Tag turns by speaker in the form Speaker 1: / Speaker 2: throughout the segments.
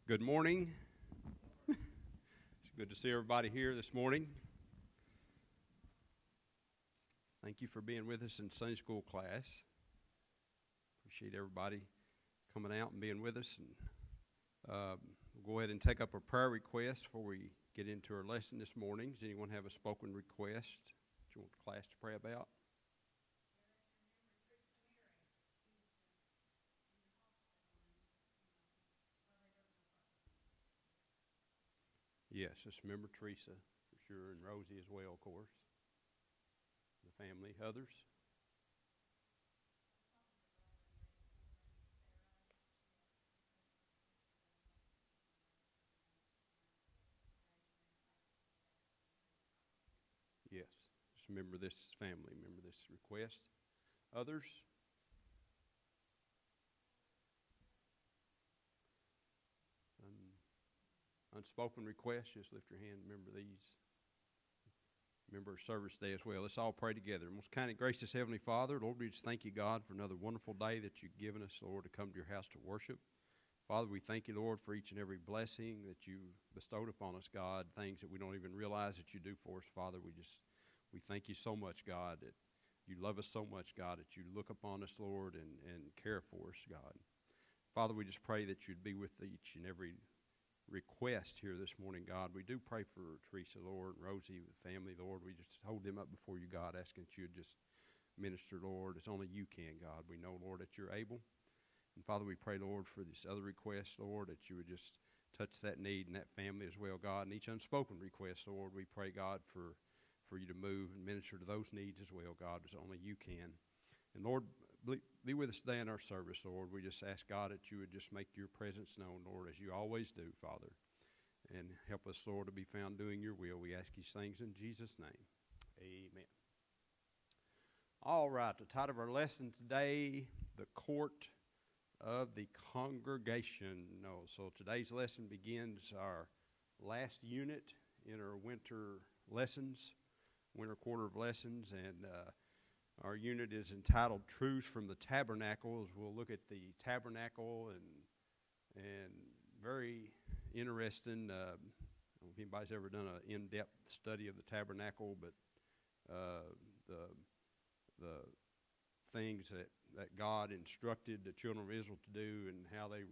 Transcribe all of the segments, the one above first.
Speaker 1: Good morning. It's good to see everybody here this morning. Thank you for being with us in Sunday school class. Appreciate everybody coming out and being with us. And we'll go ahead and take up a prayer request before we get into our lesson this morning. Does anyone have a spoken request that you want the class to pray about? Yes, just remember Teresa for sure, and Rosie as well, of course. The family, others. Yes, just remember this family, remember this request. Others? Unspoken requests, just lift your hand. Remember these. Remember our service day as well. Let's all pray together. Most kind and gracious Heavenly Father, Lord, we just thank you, God, for another wonderful day that you've given us, Lord, to come to your house to worship. Father, we thank you, Lord, for each and every blessing that you bestowed upon us, God, things that we don't even realize that you do for us, Father. We thank you so much, God, that you love us so much, God, that you look upon us, Lord, and care for us, God. Father, we just pray that you'd be with each and every request here this morning, God. We do pray for Teresa, Lord, and Rosie, the family, Lord. We just hold them up before you, God, asking that you would just minister, Lord, as only you can, God. We know, Lord, that you're able. And Father, we pray, Lord, for this other request, Lord, that you would just touch that need and that family as well, God. And each unspoken request, Lord, we pray, God, for you to move and minister to those needs as well, God, as only you can. And Lord, be with us today in our service, Lord. We just ask, God, that you would just make your presence known, Lord, as you always do, Father. And help us, Lord, to be found doing your will. We ask these things in Jesus' name. Amen. All right, the title of our lesson today, The Court of the Congregation. So today's lesson begins our last unit in our winter quarter of lessons, and our unit is entitled Truths from the Tabernacle. As we'll look at the tabernacle and very interesting. I don't know if anybody's ever done an in-depth study of the tabernacle, but the things that God instructed the children of Israel to do, and how they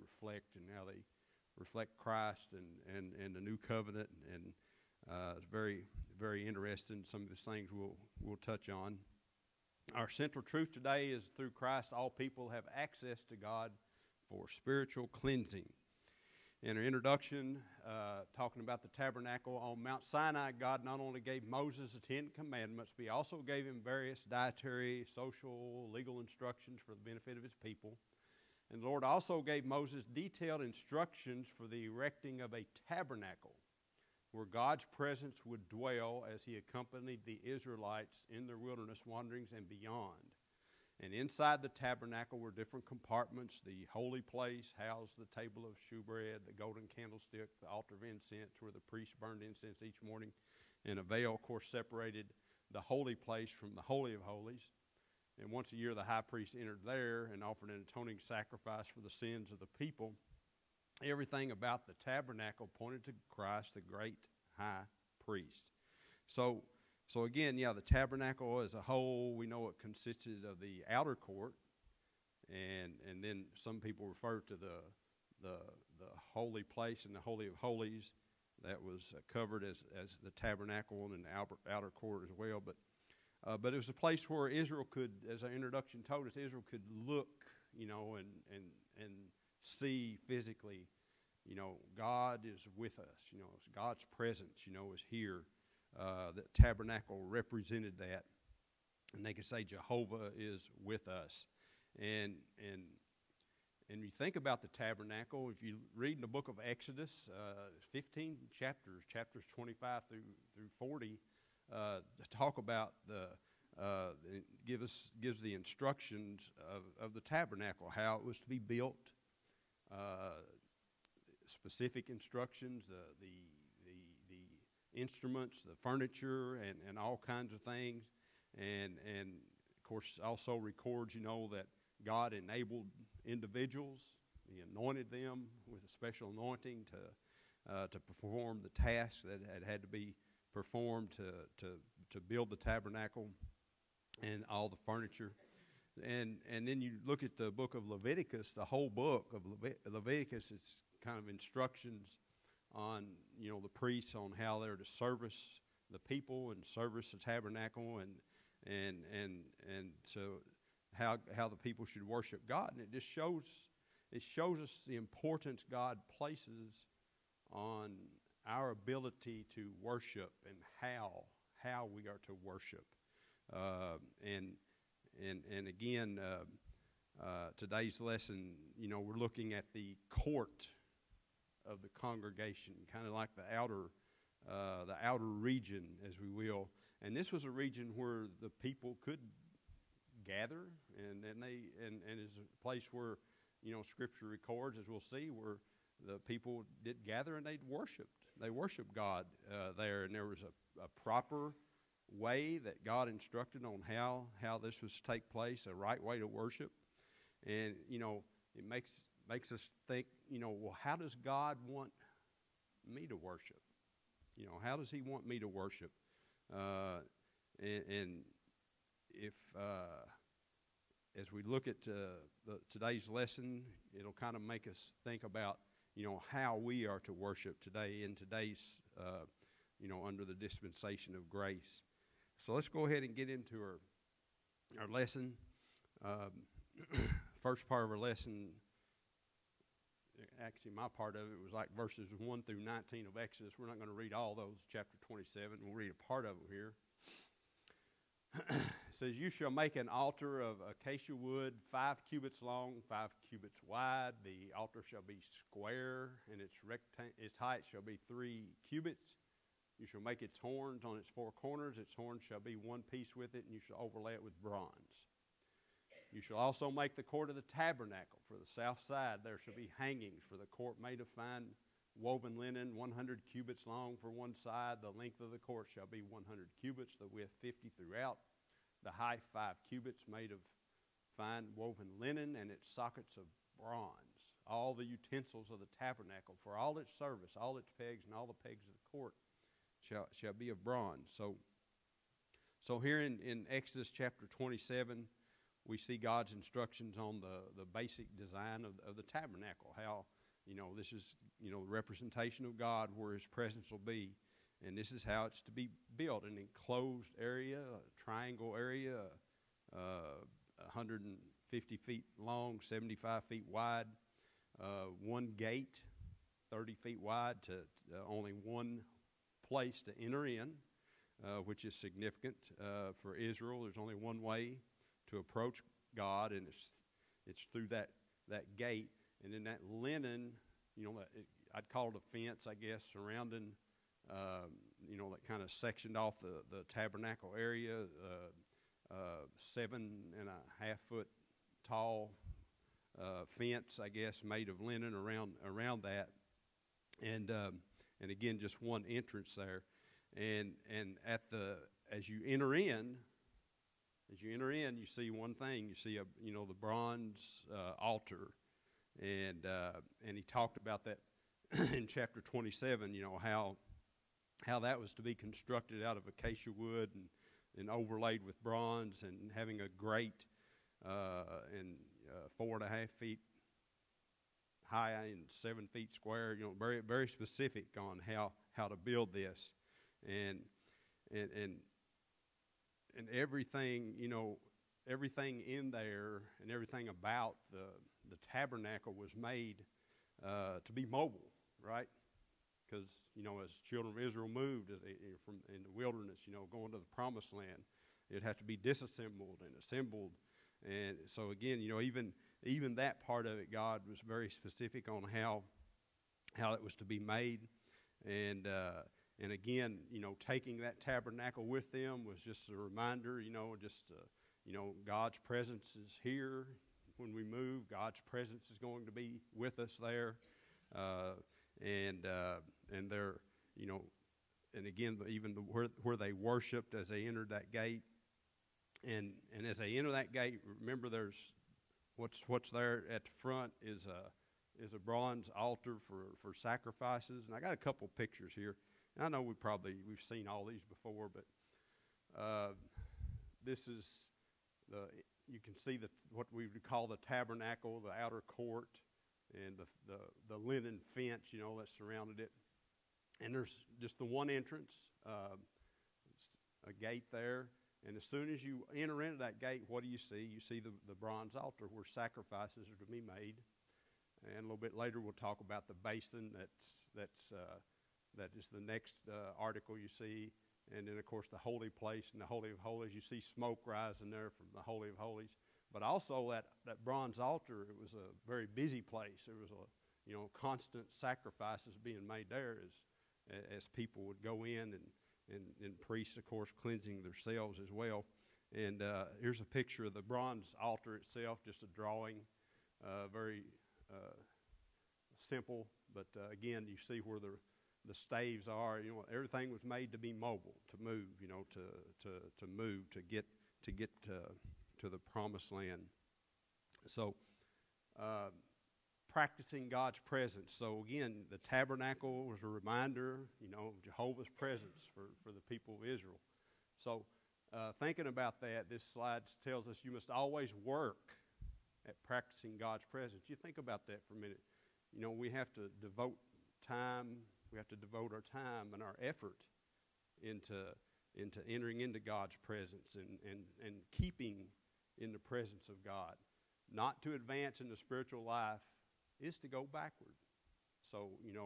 Speaker 1: reflect Christ and the new covenant, and it's very, very interesting. Some of these things we'll touch on. Our central truth today is through Christ, all people have access to God for spiritual cleansing. In our introduction, talking about the tabernacle on Mount Sinai, God not only gave Moses the Ten Commandments, but he also gave him various dietary, social, legal instructions for the benefit of his people. And the Lord also gave Moses detailed instructions for the erecting of a tabernacle, where God's presence would dwell as he accompanied the Israelites in their wilderness wanderings and beyond. And inside the tabernacle were different compartments. The holy place housed the table of shewbread, the golden candlestick, the altar of incense where the priest burned incense each morning, and a veil, of course, separated the holy place from the Holy of Holies. And once a year the high priest entered there and offered an atoning sacrifice for the sins of the people. Everything about the tabernacle pointed to Christ, the great high priest. So again, the tabernacle as a whole, we know it consisted of the outer court, and then some people refer to the holy place and the Holy of Holies that was covered as the tabernacle and the outer court as well. But it was a place where Israel could, as our introduction told us, Israel could look, and see physically, God is with us. God's presence, is here. That tabernacle represented that, and they could say Jehovah is with us. And you think about the tabernacle. If you read in the book of Exodus, 15 chapters 25 through 40, talk about gives the instructions of the tabernacle, how it was to be built. Specific instructions, the instruments, the furniture, and all kinds of things, and of course also records, that God enabled individuals, He anointed them with a special anointing to perform the tasks that had to be performed to build the tabernacle and all the furniture. And then you look at the book of Leviticus, the whole book of Leviticus, it's kind of instructions on, the priests on how they're to service the people and service the tabernacle and so how the people should worship God. And it shows us the importance God places on our ability to worship and how we are to worship. And again, today's lesson, we're looking at the court of the congregation, kind of like the outer region, as we will. And this was a region where the people could gather, and is a place where, Scripture records, as we'll see, where the people did gather and they worshiped God there, and there was a proper way that God instructed on how this was to take place, a right way to worship. And it makes us think, well, how does God want me to worship? How does He want me to worship? And if as we look at today's lesson, it'll kind of make us think about how we are to worship today in today's under the dispensation of grace. So let's go ahead and get into our lesson. First part of our lesson, actually my part of it was like verses 1 through 19 of Exodus. We're not going to read all those, chapter 27. We'll read a part of it here. It says, "You shall make an altar of acacia wood, 5 cubits long, 5 cubits wide. The altar shall be square, and its height shall be 3 cubits. You shall make its horns on its 4 corners. Its horns shall be one piece with it, and you shall overlay it with bronze. You shall also make the court of the tabernacle. For the south side there shall be hangings for the court made of fine woven linen, 100 cubits long for one side. The length of the court shall be 100 cubits, the width 50 throughout. The height 5 cubits, made of fine woven linen, and its sockets of bronze. All the utensils of the tabernacle, for all its service, all its pegs, and all the pegs of the court shall be of bronze." So here in Exodus chapter 27, we see God's instructions on the basic design of the tabernacle. How, this is, the representation of God where His presence will be. And this is how it's to be built: an enclosed area, a triangle area, 150 feet long, 75 feet wide, one gate, 30 feet wide, to only one place to enter in, which is significant for Israel. There's only one way to approach God, and it's through that gate. And then that linen, I'd call it a fence, I guess, surrounding, that kind of sectioned off the tabernacle area, 7.5 foot tall fence, I guess, made of linen around that, and again, just one entrance there, and as you enter in, you see one thing. You see the bronze altar, and he talked about that in chapter 27. How that was to be constructed out of acacia wood and overlaid with bronze, and having a grate and 4.5 feet high and 7 feet square. Very, very specific on how to build this, and everything, everything in there and everything about the tabernacle was made to be mobile, right? Because, as children of Israel moved from in the wilderness, going to the promised land, it'd have to be disassembled and assembled. And so again, even that part of it, God was very specific on how it was to be made. And again, taking that tabernacle with them was just a reminder, God's presence is here when we move. God's presence is going to be with us there. And they're, and again, even where they worshiped as they entered that gate. And as they enter that gate, remember there's what's there at the front is is a bronze altar for sacrifices. And I got a couple pictures here. And I know we've seen all these before, but this is you can see what we would call the tabernacle, the outer court, and the linen fence, that surrounded it. And there's just the one entrance, a gate there. And as soon as you enter into that gate, what do you see? You see the bronze altar where sacrifices are to be made. And a little bit later, we'll talk about the basin. That is the next article you see. And then, of course, the holy place and the Holy of Holies. You see smoke rising there from the Holy of Holies. But also that bronze altar, it was a very busy place. There was constant sacrifices being made there as people would go in and priests, of course, cleansing themselves as well. And here's a picture of the bronze altar itself, just a drawing, very simple. But again, you see where the staves are. Everything was made to be mobile, to move. To move, to get to the promised land. So, practicing God's presence. So again, the tabernacle was a reminder, of Jehovah's presence for the people of Israel. So, thinking about that, this slide tells us you must always work at practicing God's presence. You think about that for a minute. We have to devote time. We have to devote our time and our effort into entering into God's presence and keeping in the presence of God. Not to advance in the spiritual life is to go backward. So,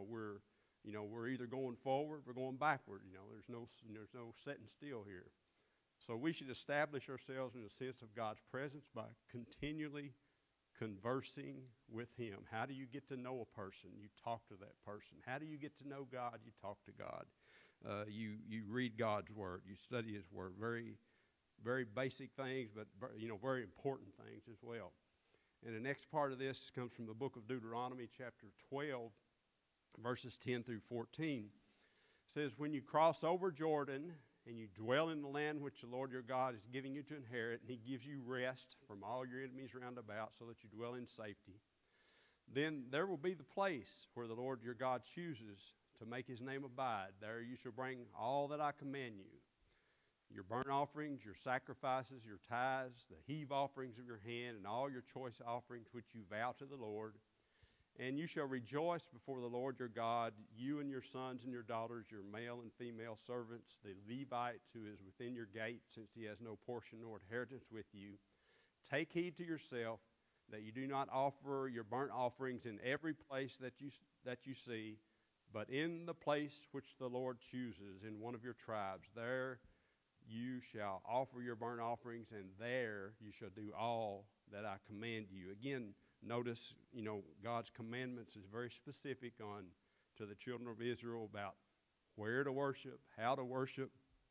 Speaker 1: we're either going forward or going backward. There's no sitting still here. So we should establish ourselves in a sense of God's presence by continually conversing with Him. How do you get to know a person? You talk to that person. How do you get to know God? You talk to God. You read God's Word. You study His Word. Very, very basic things, but very important things as well. And the next part of this comes from the book of Deuteronomy, chapter 12, verses 10 through 14. It says, when you cross over Jordan and you dwell in the land which the Lord your God is giving you to inherit, and He gives you rest from all your enemies round about so that you dwell in safety, then there will be the place where the Lord your God chooses to make His name abide. There you shall bring all that I command you, your burnt offerings, your sacrifices, your tithes, the heave offerings of your hand, and all your choice offerings which you vow to the Lord. And you shall rejoice before the Lord your God, you and your sons and your daughters, your male and female servants, the Levites who is within your gate, since he has no portion nor inheritance with you. Take heed to yourself that you do not offer your burnt offerings in every place that you see, but in the place which the Lord chooses in one of your tribes. There you shall offer your burnt offerings, and there you shall do all that I command you. Again, notice, God's commandments is very specific to the children of Israel about where to worship, how to worship.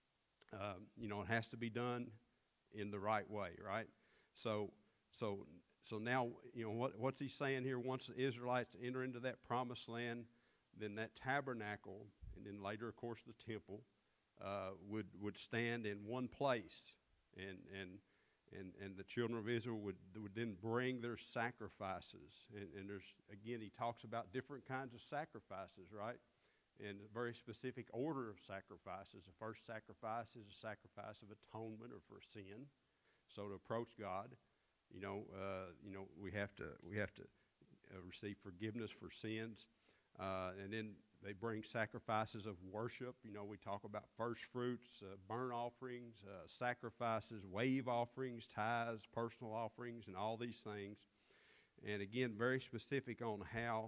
Speaker 1: It has to be done in the right way, right? So now, what's he saying here? Once the Israelites enter into that promised land, then that tabernacle, and then later, of course, the temple, would stand in one place, and the children of Israel would then bring their sacrifices. And there's, again, he talks about different kinds of sacrifices, right? And a very specific order of sacrifices. The first sacrifice is a sacrifice of atonement or for sin. So to approach God, we have to receive forgiveness for sins, and then they bring sacrifices of worship. We talk about first fruits, burnt offerings, sacrifices, wave offerings, tithes, personal offerings, and all these things. And again, very specific on how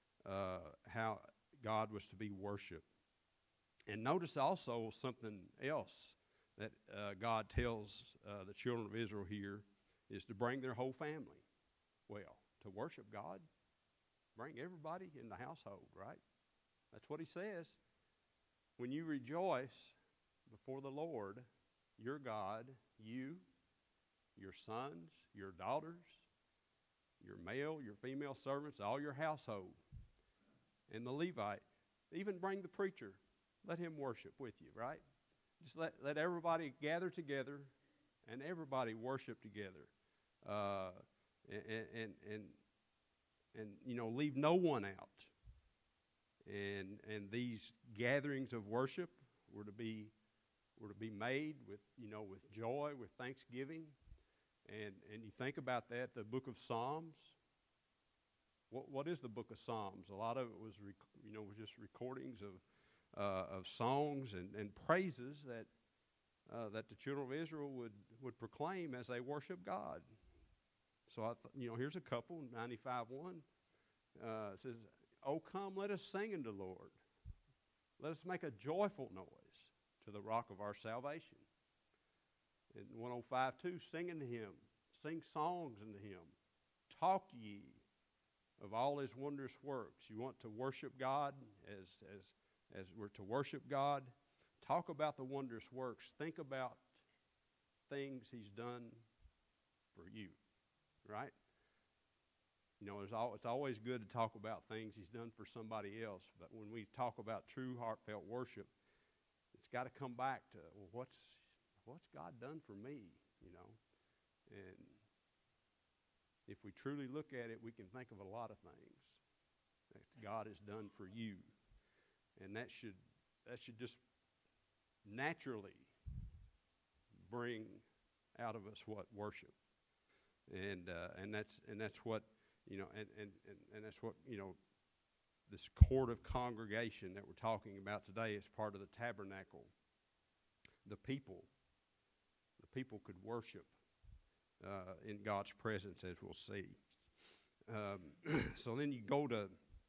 Speaker 1: God was to be worshipped. And notice also something else that God tells the children of Israel here is to bring their whole family. Well, to worship God, bring everybody in the household, right? That's what he says. When you rejoice before the Lord, your God, you, your sons, your daughters, your male, your female servants, all your household, and the Levite, even bring the preacher. Let him worship with you, right? Just let everybody gather together and everybody worship together. And and leave no one out. And these gatherings of worship were to be made with with joy, with thanksgiving, and you think about that. The book of Psalms. What is the book of Psalms? A lot of it was was just recordings of songs and praises that the children of Israel would proclaim as they worship God. So here's a couple. 95:1 says, "Oh, come, let us sing unto the Lord. Let us make a joyful noise to the rock of our salvation." And 105:2, "Sing unto him, sing songs unto him. Talk ye of all his wondrous works." You want to worship God as we're to worship God. Talk about the wondrous works. Think about things he's done for you, right? It's always good to talk about things he's done for somebody else, but when we talk about true heartfelt worship, it's got to come back to, well, what's God done for me, And if we truly look at it, we can think of a lot of things that God has done for you, and that should just naturally bring out of us what worship, and that's what and that's what this court of congregation that we're talking about today is part of the tabernacle. The people could worship in God's presence, as we'll see. So then you go to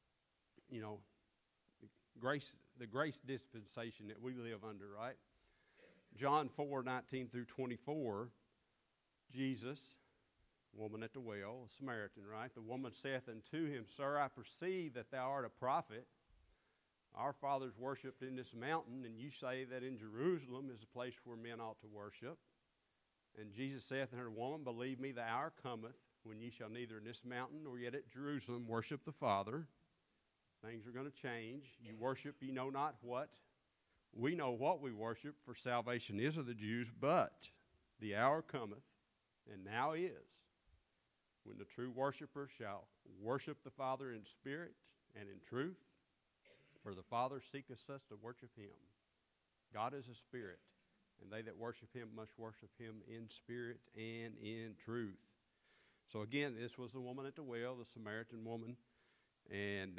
Speaker 1: the grace dispensation that we live under, right? John 4:19-24, Jesus, woman at the well, a Samaritan, right? The woman saith unto him, "Sir, I perceive that thou art a prophet. Our fathers worshipped in this mountain, and you say that in Jerusalem is a place where men ought to worship. And Jesus saith unto her, Woman, believe me, the hour cometh when ye shall neither in this mountain nor yet at Jerusalem worship the Father." Things are going to change. You worship, you know not what. We know what we worship, for salvation is of the Jews, but the hour cometh, and now is, when the true worshiper shall worship the Father in spirit and in truth, for the Father seeketh us to worship him. God is a spirit, and they that worship him must worship him in spirit and in truth. So again, this was the woman at the well, the Samaritan woman, and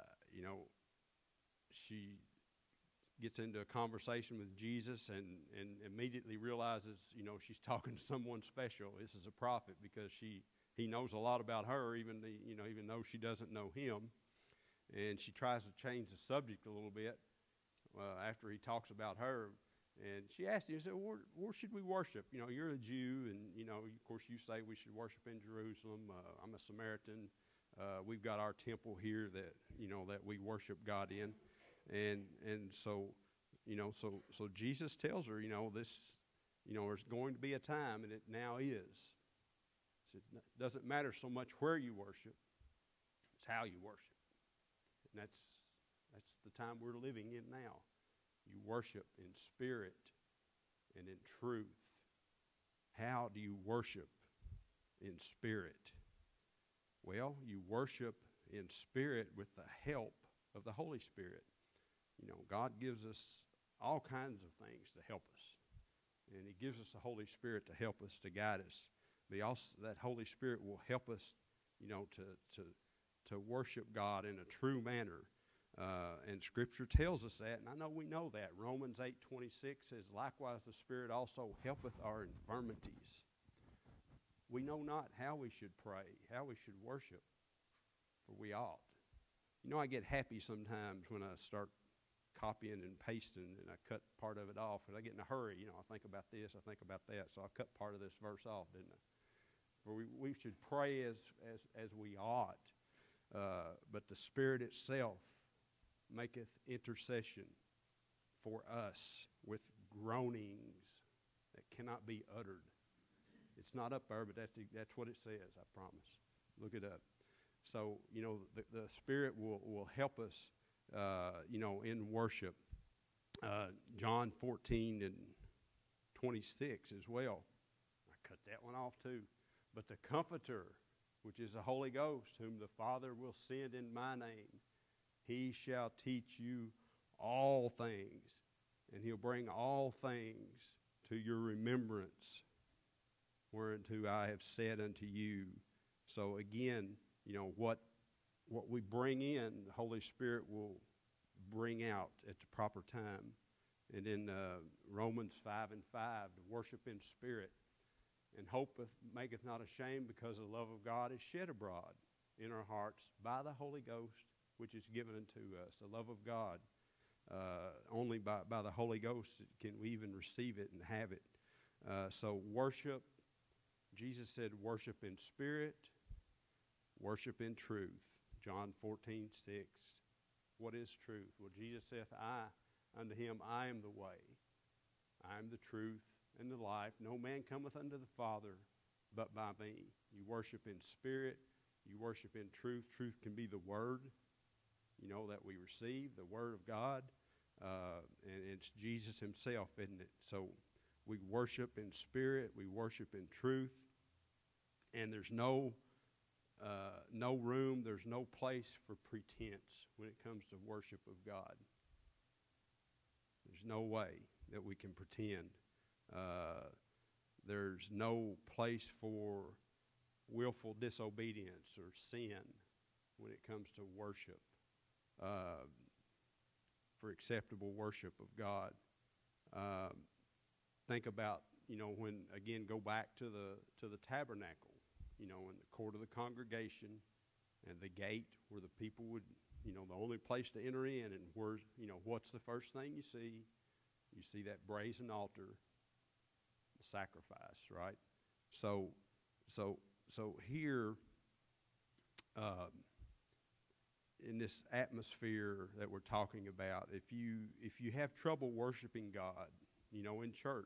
Speaker 1: she gets into a conversation with Jesus and immediately realizes, she's talking to someone special. This is a prophet, because he knows a lot about her, even though she doesn't know him. And she tries to change the subject a little bit after he talks about her. And she asked him, she said, where should we worship? You're a Jew, and, of course, you say we should worship in Jerusalem. I'm a Samaritan. We've got our temple here that, that we worship God in. And so Jesus tells her, there's going to be a time, and it now is. It doesn't matter so much where you worship, it's how you worship. And that's the time we're living in now. You worship in spirit and in truth. How do you worship in spirit? Well, you worship in spirit with the help of the Holy Spirit. God gives us all kinds of things to help us. And he gives us the Holy Spirit to help us, to guide us. But also, that Holy Spirit will help us, to worship God in a true manner. And Scripture tells us that, and I know we know that. Romans 8:26 says, "Likewise the Spirit also helpeth our infirmities. We know not how we should pray, how we should worship, for we ought." I get happy sometimes when I start copying and pasting and I cut part of it off. And I get in a hurry, I think about this, I think about that, so I cut part of this verse off, didn't I? For we should pray as we ought, but the Spirit itself maketh intercession for us with groanings that cannot be uttered. It's not up there, but that's what it says, I promise. Look it up. So, the Spirit will help us, in worship. John 14:26 as well. I cut that one off too. But the Comforter, which is the Holy Ghost, whom the Father will send in my name. He shall teach you all things, and he'll bring all things to your remembrance, whereunto I have said unto you. So again, what we bring in, the Holy Spirit will bring out at the proper time. And in Romans 5:5, to worship in spirit, and hope maketh not ashamed, because the love of God is shed abroad in our hearts by the Holy Ghost, which is given unto us. The love of God, only by the Holy Ghost can we even receive it and have it. So worship, Jesus said, worship in spirit, worship in truth. John 14:6. What is truth? Well, Jesus saith, unto him, I am the way, I am the truth, and the life. No man cometh unto the Father but by me. You worship in spirit, you worship in truth. Truth can be the Word, that we receive, the Word of God, and it's Jesus himself, isn't it? So we worship in spirit, we worship in truth, and there's no room, there's no place for pretense when it comes to worship of God. There's no way that we can pretend. There's no place for willful disobedience or sin when it comes to worship, for acceptable worship of God. Think about, when, again, go back to the tabernacle, in the court of the congregation and the gate where the people would, the only place to enter in, and where, what's the first thing you see? You see that brazen altar, the sacrifice, right? So here, in this atmosphere that we're talking about, if you have trouble worshiping God, in church,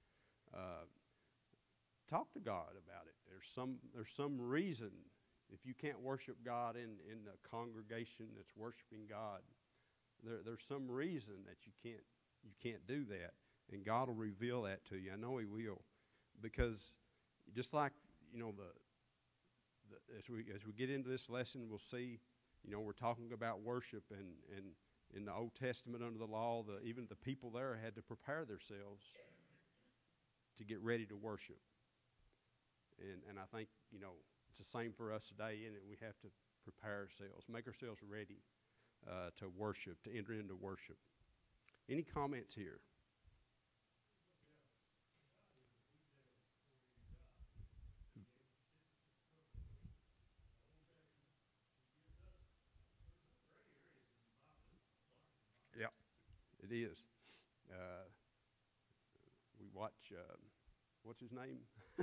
Speaker 1: talk to God about it. There's some reason. If you can't worship God in a congregation that's worshiping God, there's some reason that you can't do that, and God will reveal that to you. I know He will, because just like as we get into this lesson, we'll see. We're talking about worship, and in the Old Testament under the law, even the people there had to prepare themselves to get ready to worship. And I think, it's the same for us today, and we have to prepare ourselves, make ourselves ready to worship, to enter into worship. Any comments here? Yeah, it is. We watch, what's his name?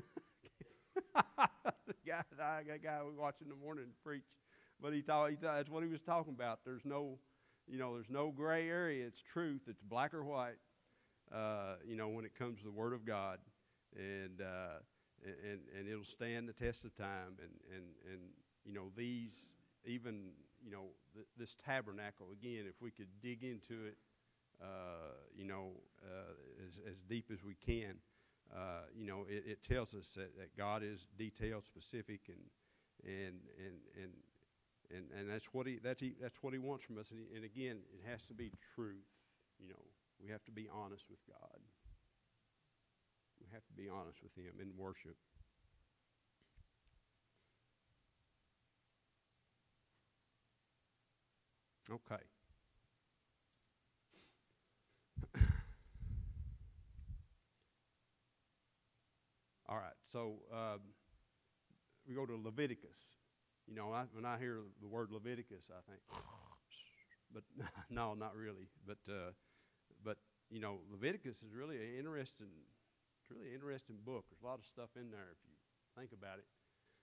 Speaker 1: the guy we watch in the morning preach, but that's what he was talking about. There's no gray area. It's truth. It's black or white. When it comes to the Word of God, and it'll stand the test of time. And these, even this tabernacle again, if we could dig into it, as deep as we can. It tells us that God is detailed, specific, and that's what he wants from us. And again, it has to be truth. We have to be honest with God. We have to be honest with Him in worship. Okay. All right, so we go to Leviticus. When I hear the word Leviticus, I think, but no, not really. But Leviticus is really an interesting book. There's a lot of stuff in there if you think about it.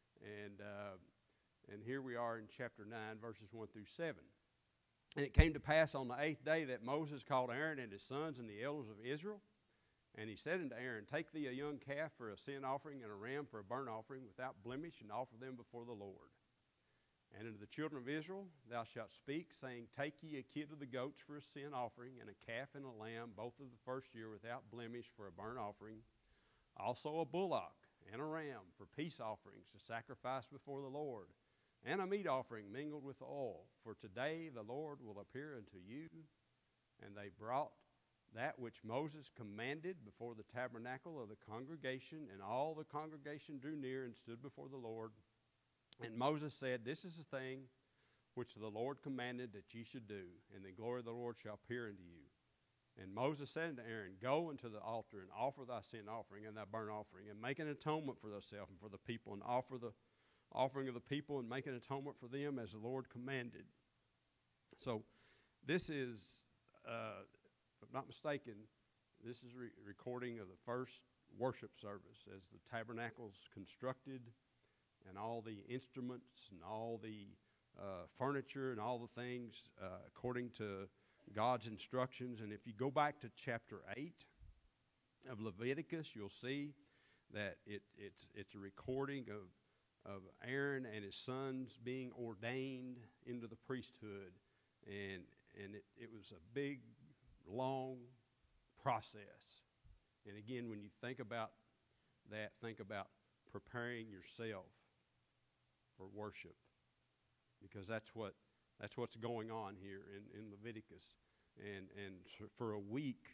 Speaker 1: And here we are in chapter 9, verses 1 through 7. And it came to pass on the 8th day that Moses called Aaron and his sons and the elders of Israel. And he said unto Aaron, Take thee a young calf for a sin offering, and a ram for a burnt offering, without blemish, and offer them before the Lord. And unto the children of Israel thou shalt speak, saying, Take ye a kid of the goats for a sin offering, and a calf and a lamb, both of the first year, without blemish, for a burnt offering. Also a bullock and a ram for peace offerings to sacrifice before the Lord, and a meat offering mingled with oil. For today the Lord will appear unto you. And they brought that which Moses commanded before the tabernacle of the congregation, and all the congregation drew near and stood before the Lord. And Moses said, This is the thing which the Lord commanded that ye should do, and the glory of the Lord shall appear unto you. And Moses said unto Aaron, Go unto the altar, and offer thy sin offering and thy burnt offering, and make an atonement for thyself and for the people, and offer the offering of the people, and make an atonement for them as the Lord commanded. So this is, if I'm not mistaken, this is a recording of the first worship service as the tabernacle's constructed, and all the instruments and all the furniture and all the things according to God's instructions. And if you go back to chapter 8 of Leviticus, you'll see that it's a recording of Aaron and his sons being ordained into the priesthood. And it was a big, long process. And again, when you think about that, think about preparing yourself for worship, because that's what's going on here in Leviticus. And for a week,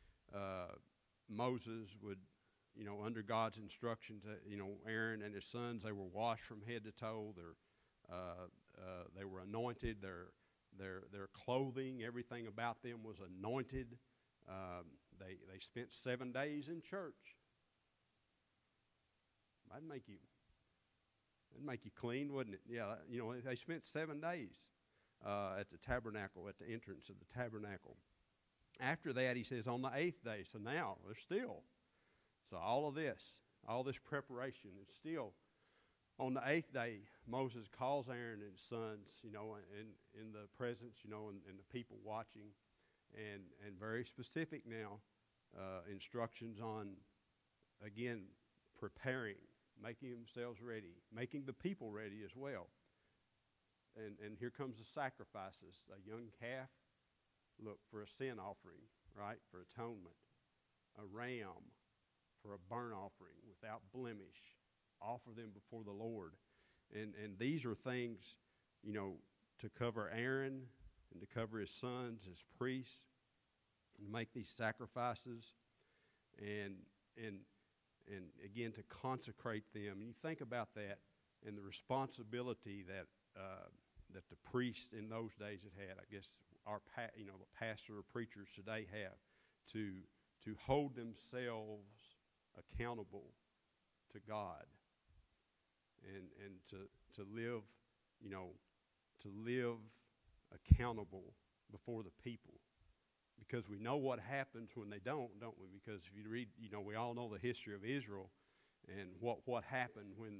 Speaker 1: Moses would, under God's instructions, Aaron and his sons, they were washed from head to toe. They were anointed. Their clothing, everything about them was anointed. They spent 7 days in church. That'd make you clean, wouldn't it? Yeah, they spent 7 days at the tabernacle, at the entrance of the tabernacle. After that, he says, on the 8th day. So now they're still. So all this preparation is still. On the 8th day, Moses calls Aaron and his sons, in the presence, and the people watching, and very specific now instructions on, again, preparing, making themselves ready, making the people ready as well. And here comes the sacrifices. A young calf, look, for a sin offering, right, for atonement. A ram for a burnt offering without blemish. Offer them before the Lord. And these are things, to cover Aaron and to cover his sons as priests, and make these sacrifices, and again to consecrate them. And you think about that and the responsibility that the priests in those days had. I guess our pastor or preachers today have to hold themselves accountable to God, and to live, to live accountable before the people. Because we know what happens when they don't we? Because if you read, we all know the history of Israel and what happened when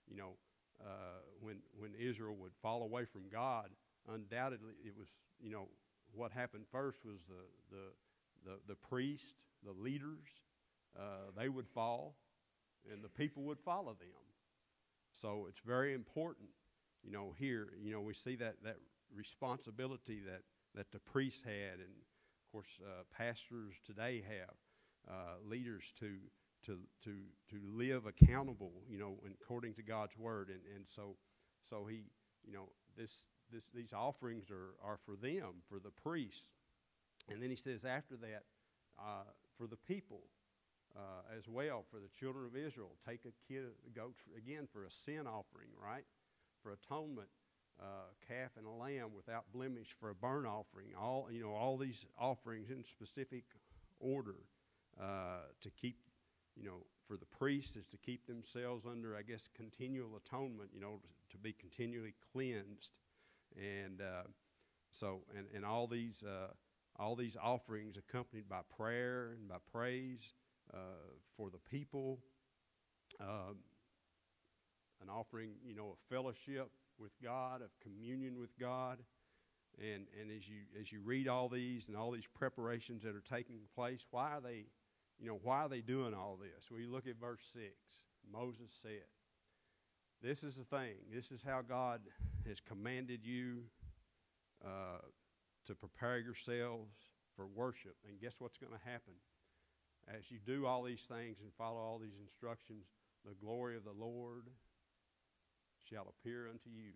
Speaker 1: Israel would fall away from God. Undoubtedly, it was, what happened first was the priests, the leaders, they would fall, and the people would follow them. So it's very important, here, we see that responsibility that the priests had, and of course pastors today have, leaders to live accountable, according to God's word, and so he, these offerings are for them, for the priests, and then he says after that, for the people as well, for the children of Israel, take a goat again for a sin offering, right, for atonement, calf and a lamb without blemish for a burnt offering. All these offerings in specific order to keep. For the priests is to keep themselves under, I guess, continual atonement, to be continually cleansed. And so all these offerings accompanied by prayer and by praise for the people, an offering, of fellowship with God, of communion with God. And as you read all these and all these preparations that are taking place, why are they doing all this? Well, you look at verse 6. Moses said, this is the thing. This is how God has commanded you to prepare yourselves for worship. And guess what's going to happen? As you do all these things and follow all these instructions, the glory of the Lord shall appear unto you.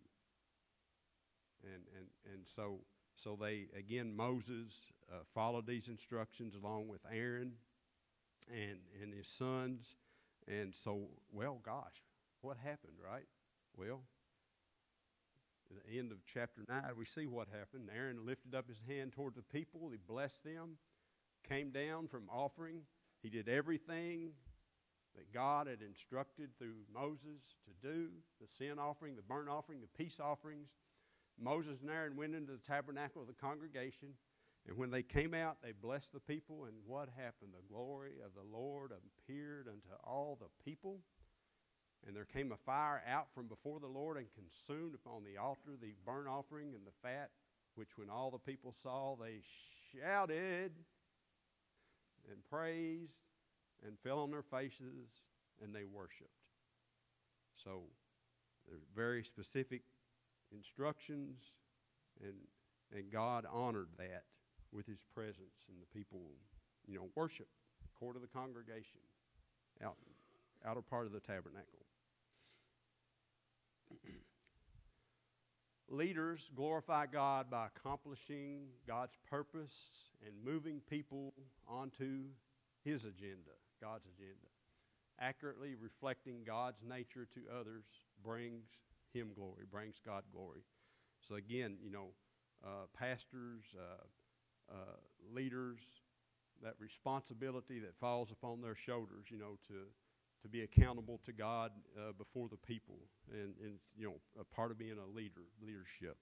Speaker 1: And so they, again, Moses followed these instructions along with Aaron and his sons. And so, well, gosh, what happened, right? Well, at the end of chapter 9, we see what happened. Aaron lifted up his hand toward the people. He blessed them, came down from offering. He did everything that God had instructed through Moses to do, the sin offering, the burnt offering, the peace offerings. Moses and Aaron went into the tabernacle of the congregation, and when they came out, they blessed the people, and what happened? The glory of the Lord appeared unto all the people, and there came a fire out from before the Lord and consumed upon the altar the burnt offering and the fat, which when all the people saw, they shouted and praised and fell on their faces, and they worshiped. So there's very specific instructions, and God honored that with his presence, and the people, worship the court of the congregation, outer part of the tabernacle. Leaders glorify God by accomplishing God's purpose and moving people onto his agenda, God's agenda. Accurately reflecting God's nature to others brings him glory, brings God glory. So again, pastors, leaders, that responsibility that falls upon their shoulders, to be accountable to God before the people, and a part of being a leadership.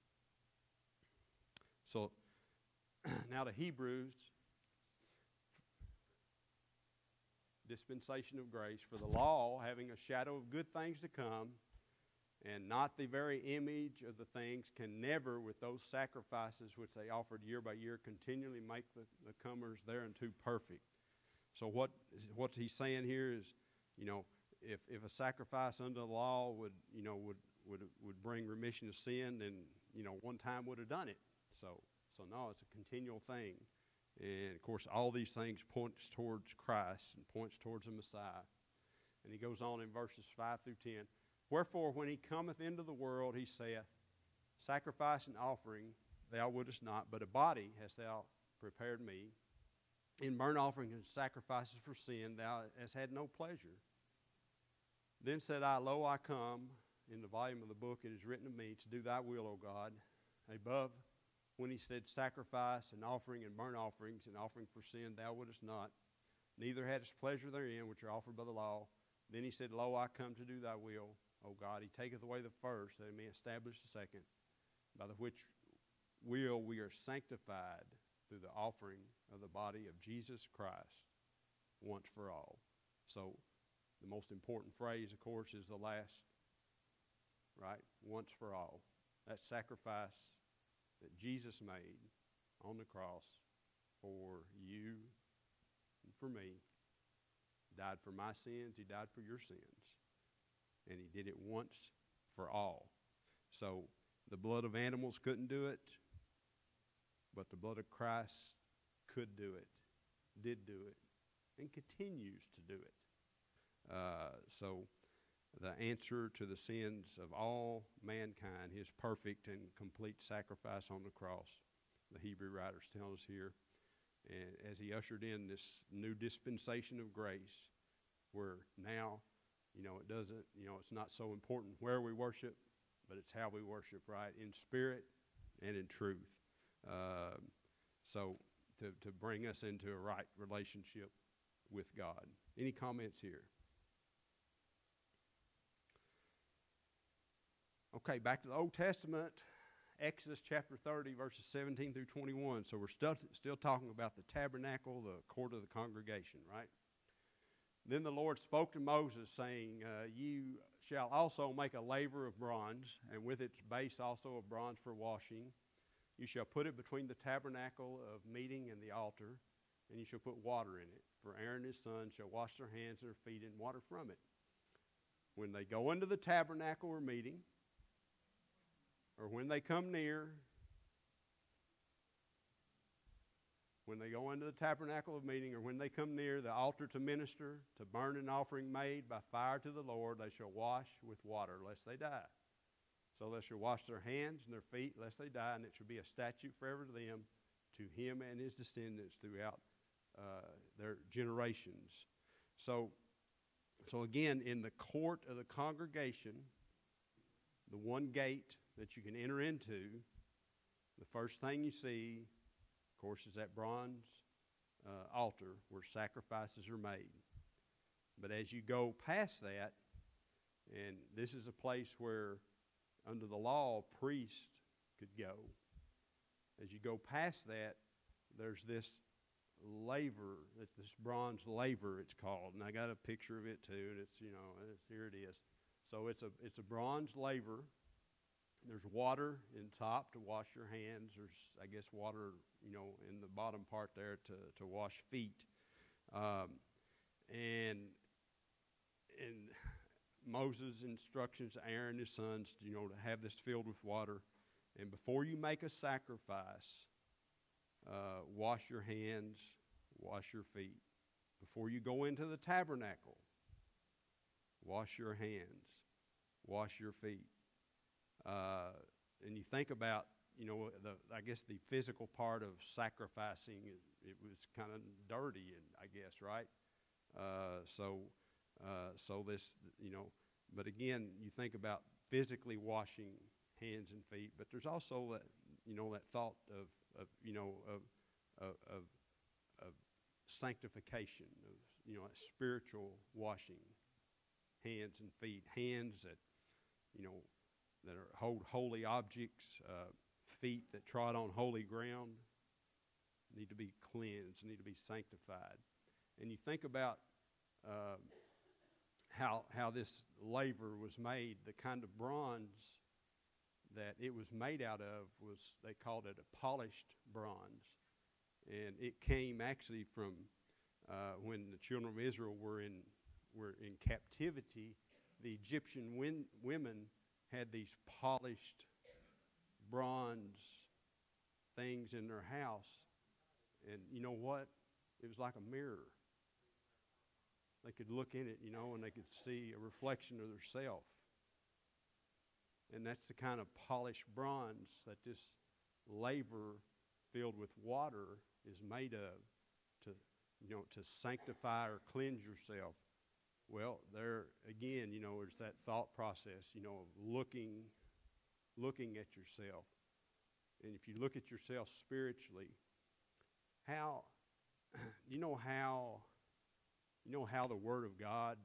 Speaker 1: So now to Hebrews, dispensation of grace. For the law, having a shadow of good things to come, and not the very image of the things, can never, with those sacrifices which they offered year by year, continually make the comers thereunto perfect. So what he's saying here is, if a sacrifice under the law would bring remission of sin, then one time would have done it. So no, it's a continual thing. And of course, all these things points towards Christ and points towards the Messiah. And he goes on in verses 5 through 10. Wherefore, when he cometh into the world, he saith, Sacrifice and offering thou wouldest not, but a body hast thou prepared me. In burnt offerings and sacrifices for sin thou hast had no pleasure. Then said I, Lo, I come. In the volume of the book it is written of me, to do thy will, O God. Above, when he said, Sacrifice and offering and burnt offerings and offering for sin thou wouldest not, neither hadst pleasure therein, which are offered by the law. Then he said, Lo, I come to do thy will, O God. He taketh away the first, that he may establish the second, by the which will we are sanctified through the offering of the body of Jesus Christ once for all. So the most important phrase, of course, is the last, right? Once for all. That sacrifice that Jesus made on the cross for you and for me. He died for my sins. He died for your sins. And he did it once for all. So the blood of animals couldn't do it, but the blood of Christ could do it, did do it, and continues to do it. So the answer to the sins of all mankind, his perfect and complete sacrifice on the cross, the Hebrew writers tell us here. And as he ushered in this new dispensation of grace, where now, it doesn't, it's not so important where we worship, but it's how we worship, right? In spirit and in truth. So to bring us into a right relationship with God. Any comments here? Okay, back to the Old Testament, Exodus chapter 30, verses 17 through 21. So we're still talking about the tabernacle, the court of the congregation, right? Then the Lord spoke to Moses, saying, You shall also make a laver of bronze, and with its base also of bronze for washing. You shall put it between the tabernacle of meeting and the altar, and you shall put water in it. For Aaron and his sons shall wash their hands and their feet in water from it. When they go into the tabernacle or meeting, or when they come near, when they go into the tabernacle of meeting, or when they come near the altar to minister, to burn an offering made by fire to the Lord, they shall wash with water, lest they die. So they shall wash their hands and their feet, lest they die, and it shall be a statute forever to them, to him and his descendants throughout their generations. So again, in the court of the congregation, the one gate that you can enter into, the first thing you see, of course, is that bronze altar where sacrifices are made. But as you go past that, and this is a place where, under the law, priests could go. As you go past that, there's this laver, this bronze laver it's called, and I got a picture of it too, and it's, here it is. So it's a bronze laver. There's water in top to wash your hands. There's, I guess, water, in the bottom part there to wash feet. And Moses' instructions to Aaron and his sons, to have this filled with water. And before you make a sacrifice, wash your hands, wash your feet. Before you go into the tabernacle, wash your hands, wash your feet. And you think about, I guess the physical part of sacrificing, it was kind of dirty, and I guess, right? So this, but again, you think about physically washing hands and feet, but there's also that, that thought of sanctification, of, spiritual washing, hands and feet, hands that, that hold holy objects, feet that trod on holy ground, need to be cleansed, need to be sanctified. And you think about how this laver was made, the kind of bronze that it was made out of was, they called it a polished bronze. And it came actually from when the children of Israel were in captivity. The Egyptian women had these polished bronze things in their house. And you know what? It was like a mirror. They could look in it, and they could see a reflection of themselves. And that's the kind of polished bronze that this laver filled with water is made of to sanctify or cleanse yourself. Well, there again, there's that thought process, of looking at yourself. And if you look at yourself spiritually, how the Word of God,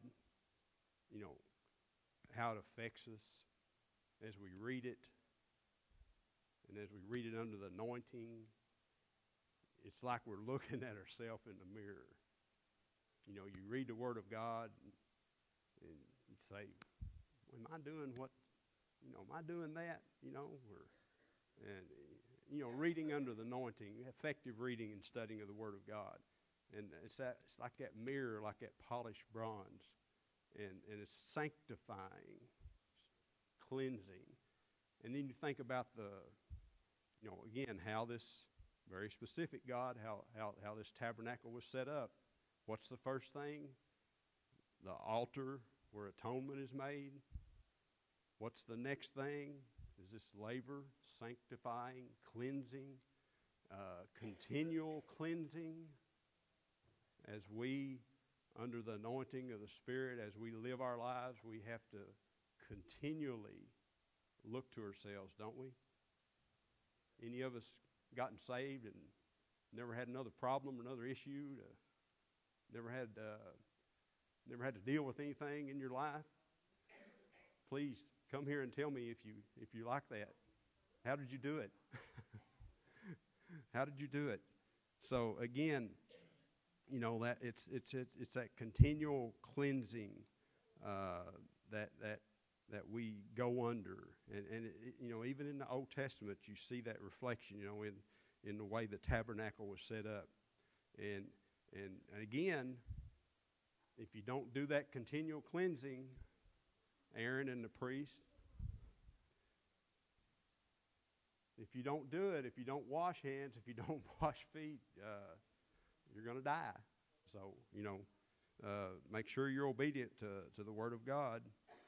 Speaker 1: how it affects us as we read it, and as we read it under the anointing. It's like we're looking at ourselves in the mirror. You read the Word of God, and you say, am I doing what, am I doing that, reading under the anointing, effective reading and studying of the Word of God. And it's like that mirror, like that polished bronze, and it's sanctifying, cleansing. And then you think about again, how this very specific God, how this tabernacle was set up. What's the first thing? The altar where atonement is made. What's the next thing? Is this laver, sanctifying, cleansing, continual cleansing. As we, under the anointing of the Spirit, as we live our lives, we have to continually look to ourselves, don't we? Any of us gotten saved and never had another problem, another issue, never had to deal with anything in your life? Please come here and tell me if you like that. How did you do it? How did you do it? So again, that it's that continual cleansing that we go under, and even in the Old Testament you see that reflection, in the way the tabernacle was set up, and again, if you don't do that continual cleansing, Aaron and the priest, If you don't do it, if you don't wash hands, if you don't wash feet, you're going to die. So, make sure you're obedient to the Word of God.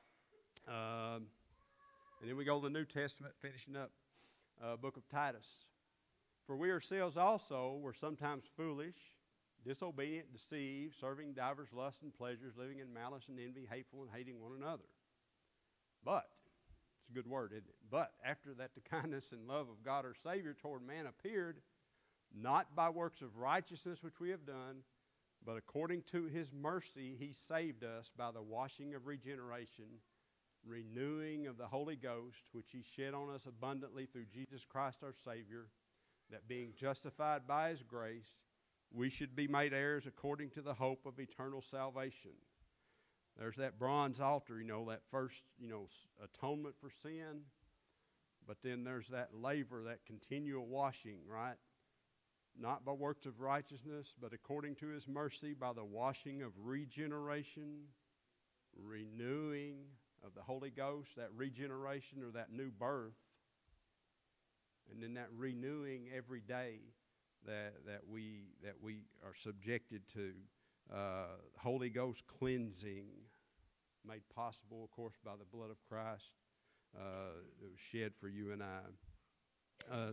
Speaker 1: And then we go to the New Testament, finishing up book of Titus. For we ourselves also were sometimes foolish, disobedient, deceived, serving divers lusts and pleasures, living in malice and envy, hateful and hating one another. But, it's a good word, isn't it? But after that the kindness and love of God our Savior toward man appeared, not by works of righteousness which we have done, but according to his mercy he saved us by the washing of regeneration, renewing of the Holy Ghost, which he shed on us abundantly through Jesus Christ our Savior, that being justified by his grace, we should be made heirs according to the hope of eternal salvation. There's that bronze altar, that first, atonement for sin. But then there's that laver, that continual washing, right? Not by works of righteousness, but according to his mercy, by the washing of regeneration, renewing of the Holy Ghost, that regeneration or that new birth. And then that renewing every day that we are subjected to. Holy Ghost cleansing, made possible, of course, by the blood of Christ. It was shed for you and I.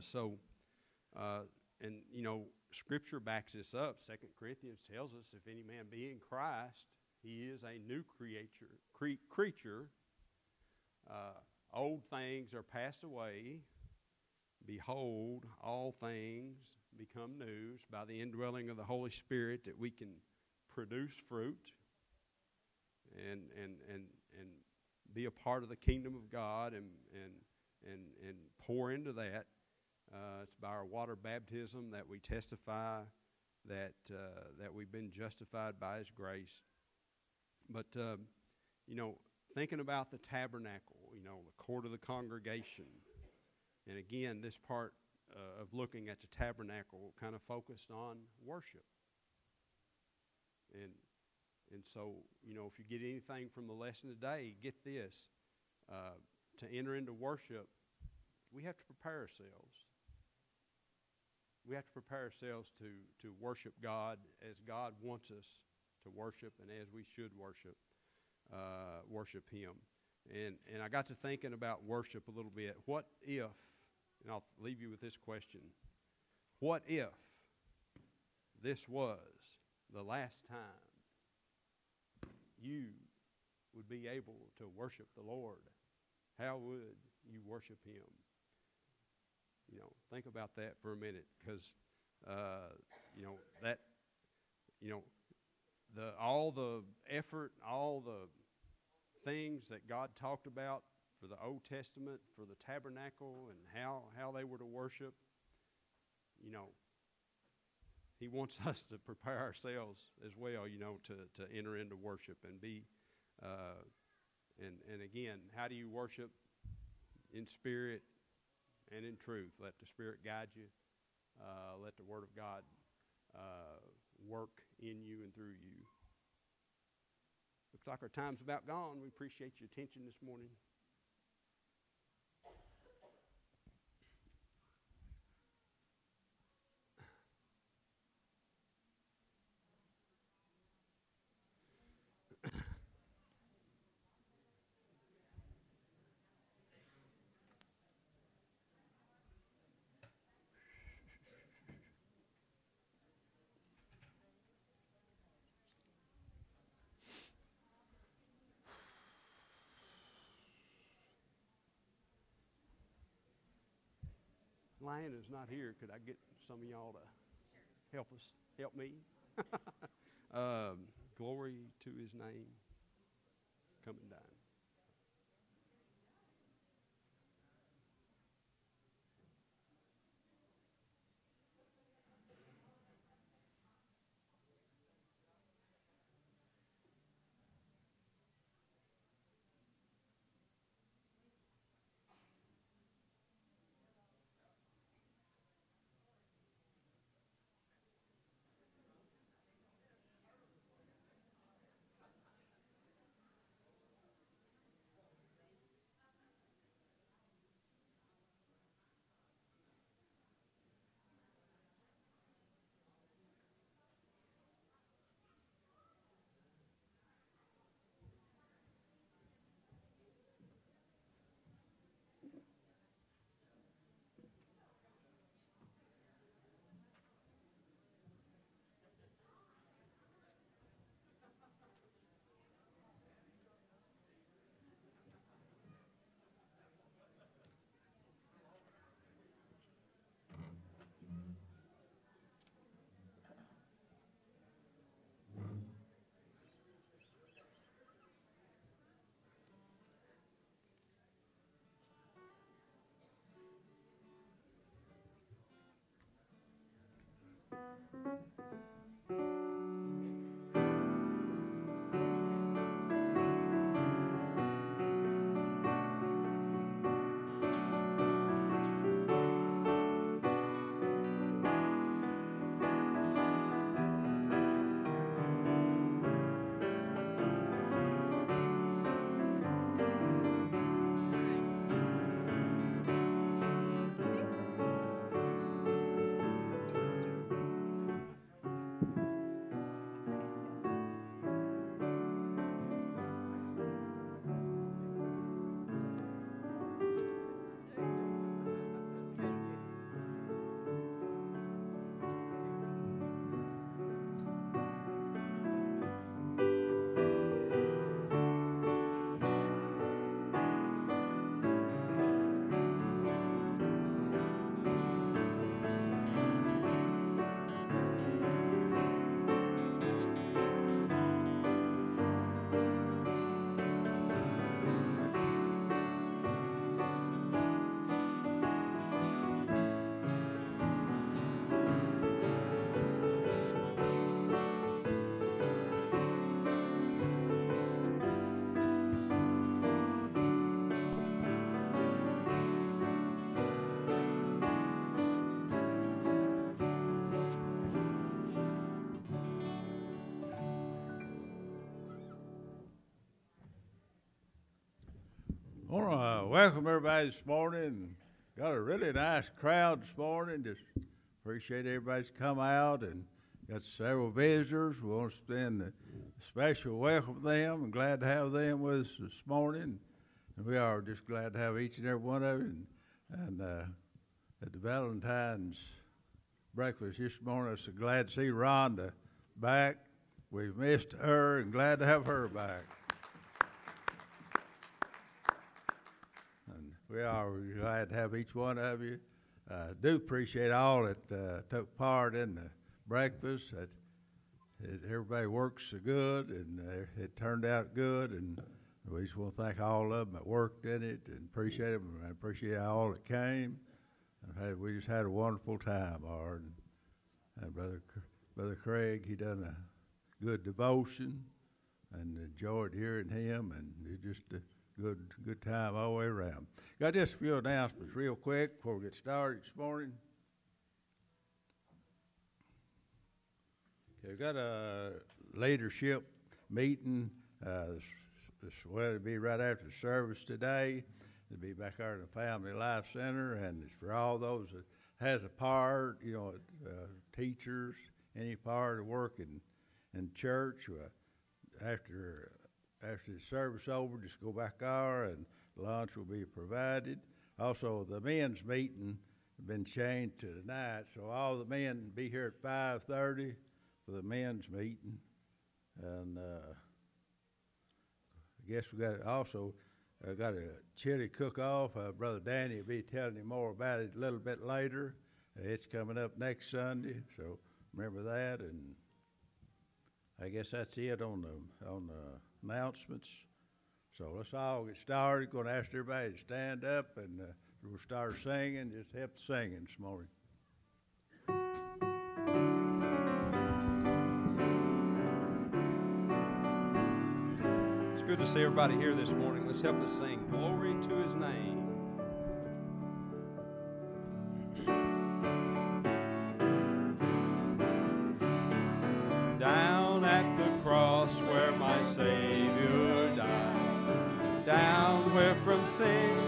Speaker 1: Scripture backs this up. 2 Corinthians tells us, if any man be in Christ, he is a new creature. Old things are passed away. Behold, all things become new. It's by the indwelling of the Holy Spirit that we can produce fruit and be a part of the kingdom of God and pour into that. It's by our water baptism that we testify that we've been justified by his grace. But, thinking about the tabernacle, the court of the congregation, and again, this part of looking at the tabernacle kind of focused on worship. And so, if you get anything from the lesson today, get this. To enter into worship, we have to prepare ourselves. We have to prepare ourselves to worship God as God wants us to worship and as we should worship him. And I got to thinking about worship a little bit. What if, and I'll leave you with this question, what if this was the last time you would be able to worship the Lord? How would you worship him? Think about that for a minute, because all the effort, all the things that God talked about for the Old Testament, for the tabernacle, and how they were to worship, he wants us to prepare ourselves as well, to enter into worship and be, and again, how do you worship? In spirit and in truth. Let the Spirit guide you. Let the Word of God work in you and through you. Looks like our time's about gone. We appreciate your attention this morning. Lion is not here. Could I get some of y'all to help me? Glory to his name. Coming down.
Speaker 2: I want to welcome everybody this morning. Got a really nice crowd this morning. Just appreciate everybody's come out, and got several visitors. We want to extend a special welcome to them, and glad to have them with us this morning. And we are just glad to have each and every one of you. And at the Valentine's breakfast this morning, I'm so glad to see Rhonda back. We've missed her, and glad to have her back. We are glad to have each one of you. Do appreciate all that took part in the breakfast. Everybody works so good, and it turned out good. And we just want to thank all of them that worked in it, and appreciate them. And I appreciate all that came. We just had a wonderful time, and Brother Craig, he done a good devotion, and enjoyed hearing him, and it just good time all the way around. Got just a few announcements real quick before we get started this morning. Okay, we've got a leadership meeting. This will be right after the service today. It'll be back there in the Family Life Center, and it's for all those that has a part, teachers, any part of working in church. After the service over, just go back there, and lunch will be provided. Also, the men's meeting has been changed to tonight, so all the men be here at 5:30 for the men's meeting. And I guess we got got a chili cook-off. Brother Danny will be telling you more about it a little bit later. It's coming up next Sunday, so remember that. And I guess that's it on the announcements. So let's all get started. Going to ask everybody to stand up, and we'll start singing. Just help the singing this morning.
Speaker 1: It's good to see everybody here this morning. Let's help us sing glory to his name. Down at the cross where my Savior died, down where from sin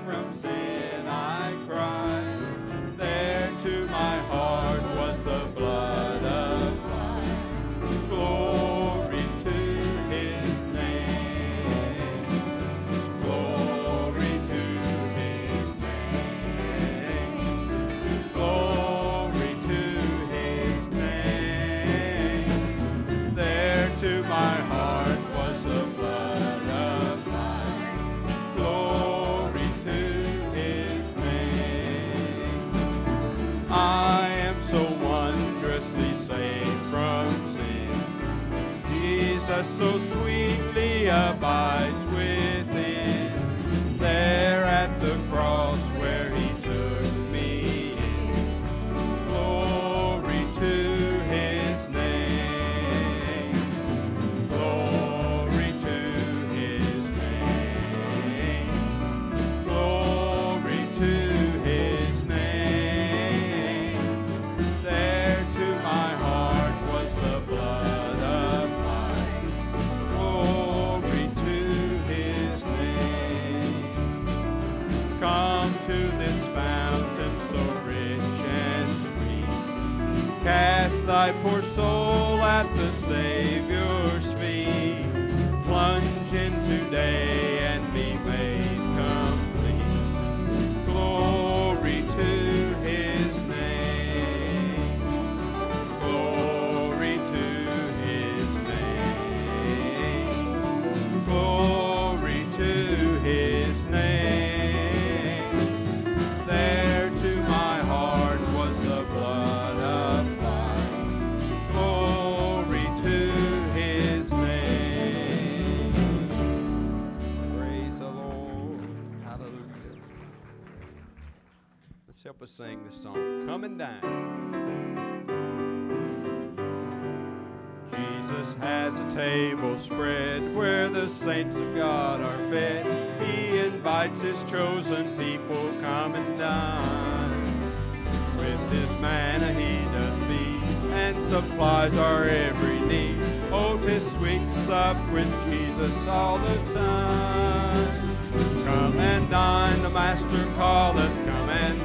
Speaker 1: I cried, there to my heart was the blood of life. Glory to his name. Glory to his name. Glory to his name. There to my heart was the blood of life. Glory to his name. I am so wondrously saved from sin. Jesus so sweetly abides within. There at the cross where he took me in. Glory to thy poor soul at the Savior's feet. Plunge in today and be made complete. Glory to his name. Glory to his name. Glory to his name. There to my heart was the blood applied. Glory to his name. Praise the Lord. Hallelujah. Let's help us sing this song. Coming down. Jesus has a table spread where the saints of God are fed. He invites his chosen people come and dine. With his manna he doth feed and supplies our every need. Oh, 'tis sweet to sup with Jesus all the time. Come and dine, the Master calleth, come and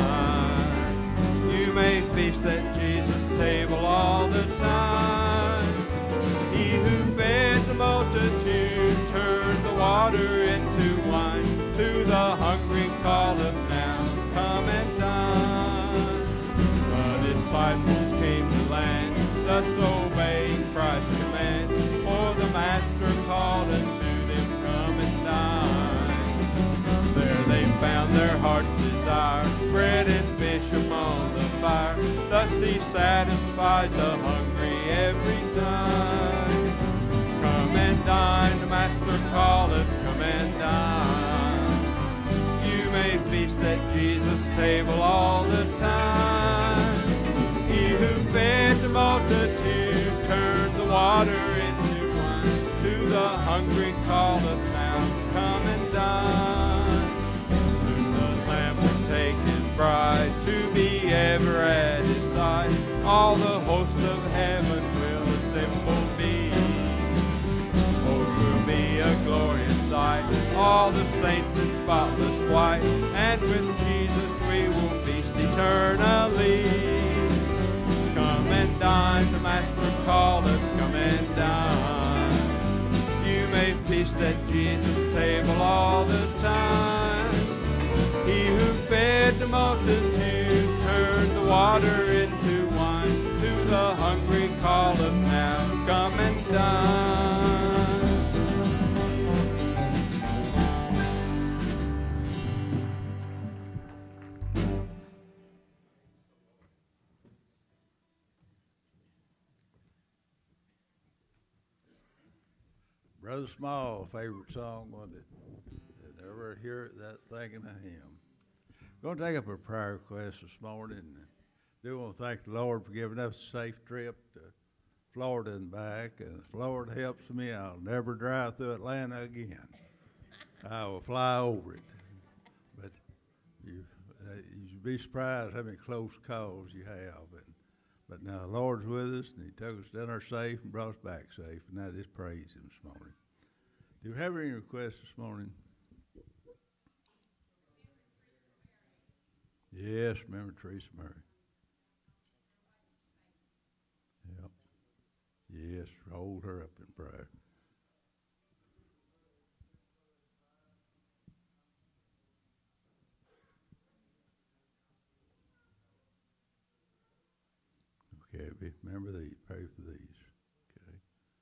Speaker 1: dine. You may feast at Jesus' table all the time. He who fed the multitude turned the water into wine. To the hungry calleth now, come and dine. The disciples came to land, thus obeying Christ's command. For the Master called unto them, come and dine. There they found their heart's desire, bread and fish upon the fire. Thus he satisfies the hungry every time. Come and dine, the Master calleth, come and dine. You may feast at Jesus' table all the time. He who fed the multitude turned the water into wine. To the hungry calleth now, come and dine. To the Lamb will take his bride to be ever at his side. All the host of heaven will assemble be. Oh, 'twill be a glorious sight, all the saints in spotless white, and with Jesus we will feast eternally. Come and dine, the Master calleth, come and dine. You may feast at Jesus' table all the time. He who fed the multitude turned the water into wine. To the hungry calleth now, come and dine.
Speaker 2: Brother Small, favorite song, wasn't it? Did ever hear it, that thinking of him? Going to take up a prayer request this morning. Do want to thank the Lord for giving us a safe trip to Florida and back. And if the Lord helps me, I'll never drive through Atlanta again. I will fly over it. But you'd be surprised how many close calls you have. But now the Lord's with us, and he took us down there safe and brought us back safe, and I just praise him this morning. Do you have any requests this morning? Yes, remember Teresa Murray. Yep. Yes, hold her up in prayer. Okay, remember these, pray for these. Okay.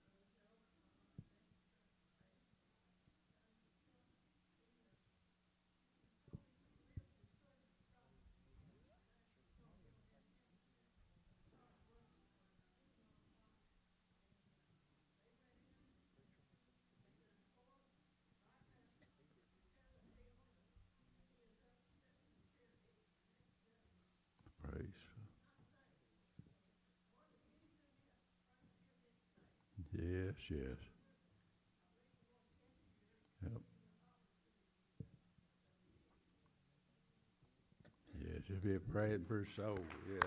Speaker 2: Praise. Yes, yes. Yep. Yes, if you're praying for his soul, yeah.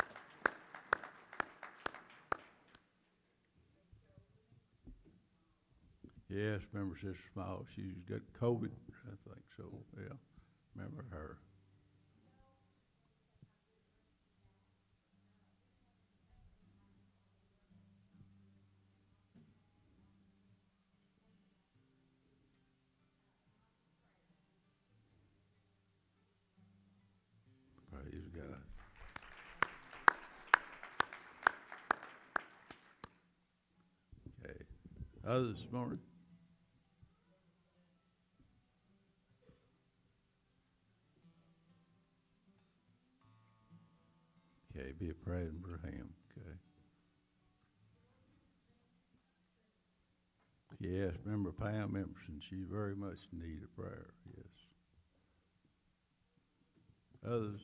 Speaker 2: Yes, remember Sister Small, she's got COVID, I think so, yeah. Remember her. God. Okay. Others this morning? Okay, be a praying for him. Okay. Yes, remember Pam Emerson. She very much needs a prayer. Yes. Others?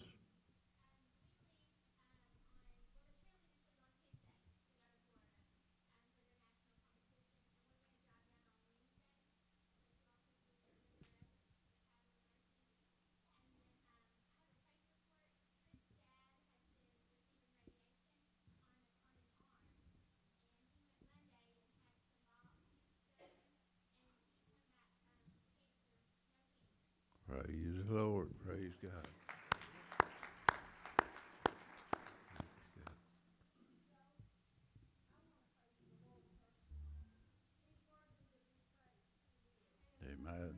Speaker 2: Praise the Lord. Praise God. Amen.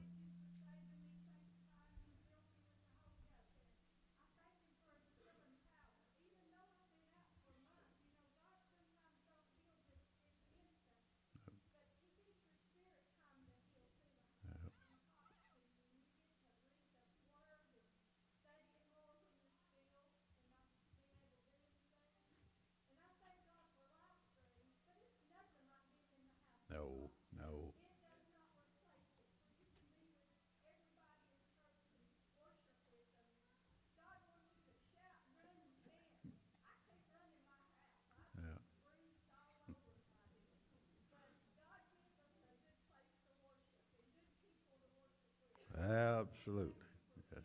Speaker 2: No, no. Yeah. Absolutely. Yes.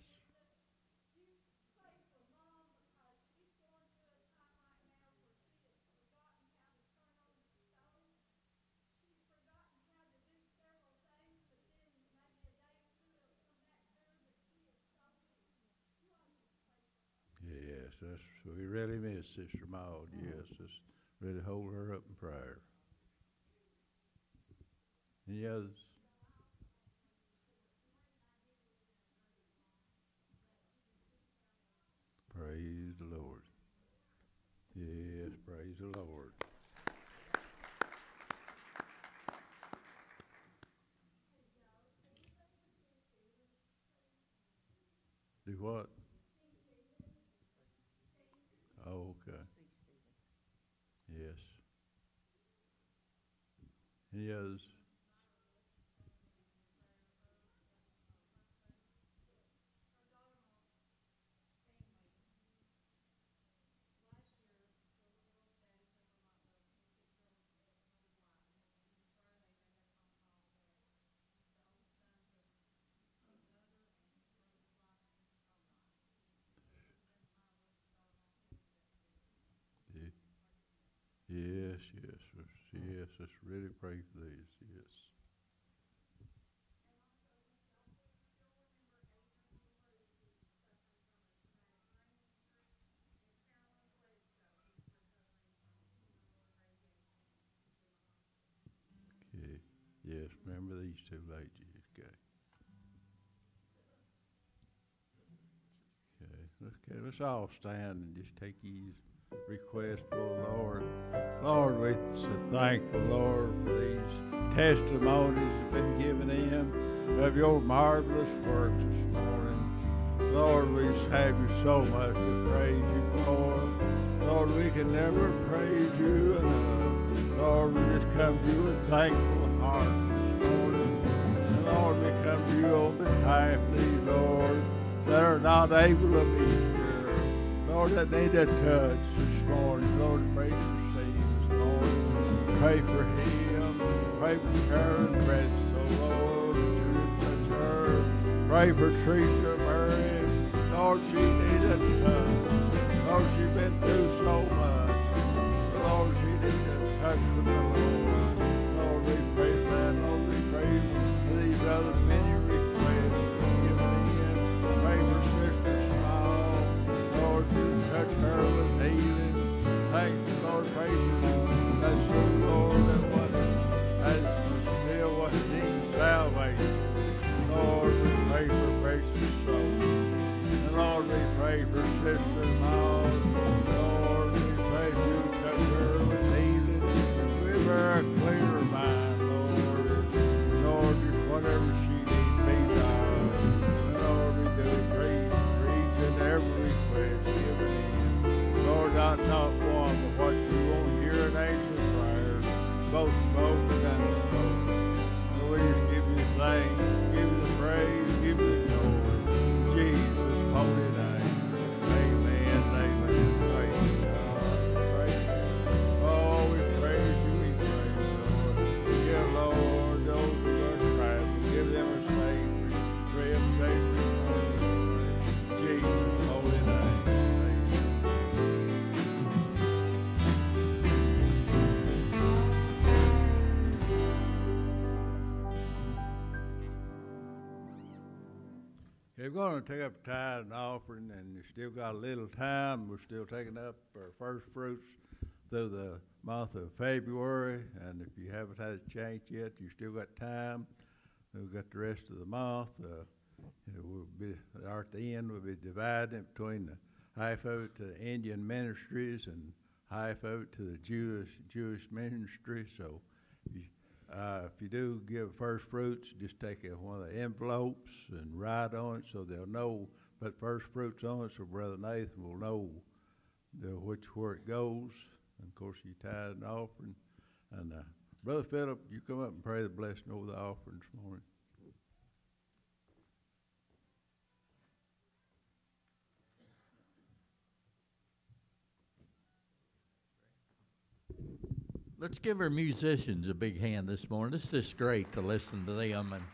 Speaker 2: Yes, that's, we really miss Sister Maud. Yes, just really hold her up in prayer. Any others? Praise the Lord. Yes, praise the Lord. Do what? Oh, okay. Yes. Any others? Yes, yes, yes. Let's really pray for these. Yes. Okay. Yes, remember these two ladies. Okay. Okay, let's all stand and just take these requests for the Lord. Lord, we're so thankful, Lord, for these testimonies that have been given in of your marvelous works this morning. Lord, we just have you so much to praise you for. Lord, we can never praise you enough. Lord, we just come to you with thankful hearts this morning. And Lord, we come to you on behalf of these, Lord, that are not able to be here. Lord, that need a touch this morning. Lord, pray for Steve this morning. Pray for him. Pray for Karen Bredso, Lord, that you would touch her. Pray for Teresa Murray. Lord, she needs a touch. Lord, she's been through so much. Lord, she needs a touch from the Lord. Lord, we pray for that. Lord, we pray for these other many requests given in. Pray for Sister Small. Lord, you touch her with healing. Thank you, Lord. Pray for that soul, Lord, that one has still what needs salvation. Lord, we pray for precious souls. And Lord, we pray for Sister them all. Lord, we praise you, touch her with healing. Give her a clear mind, Lord. Lord, just whatever she needs, be God. Lord, we do praise for each and every request given in. Lord, not one, but what you want to hear an answer prayer, both spoken and unspoken. So we just give you thanks, give you the praise, give you the glory. In Jesus' holy name. Amen, amen. Praise God, praise God. Oh, we praise you, we praise you, Lord. Yeah, Lord, those who are traveling, give them a safe trip, safe return. In Jesus' holy name. If we're going to take up a tithe and offering, and you still got a little time, we're still taking up our first fruits through the month of February. And if you haven't had a change yet, you still got time. We've got the rest of the month. It will be at the end. We'll be dividing it between the half of it to the Indian ministries and half of it to the Jewish ministry. So. If you do give first fruits, just take one of the envelopes and write on it so they'll know, put first fruits on it so Brother Nathan will know where it goes. And of course, you tithe and offering. And Brother Philip, you come up and pray the blessing over the offering this morning.
Speaker 3: Let's give our musicians a big hand this morning. It's just great to listen to them. And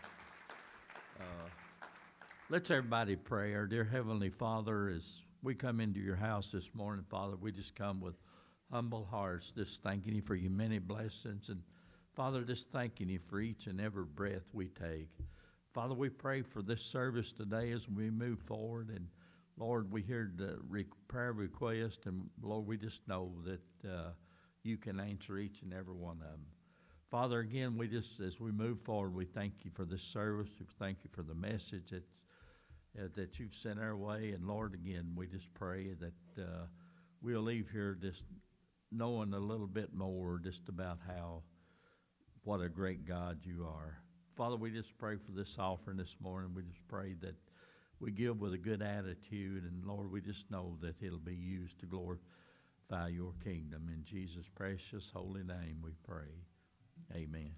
Speaker 3: let's everybody pray. Our dear Heavenly Father, as we come into your house this morning, Father, we just come with humble hearts, just thanking you for your many blessings. And Father, just thanking you for each and every breath we take. Father, we pray for this service today as we move forward. And Lord, we hear the prayer request. And Lord, we just know that you can answer each and every one of them. Father, again, we just, as we move forward, we thank you for this service. We thank you for the message that you've sent our way. And Lord, again, we just pray that we'll leave here just knowing a little bit more just about what a great God you are. Father, we just pray for this offering this morning. We just pray that we give with a good attitude. And Lord, we just know that it'll be used to glorify your kingdom. In Jesus' precious holy name we pray. Amen.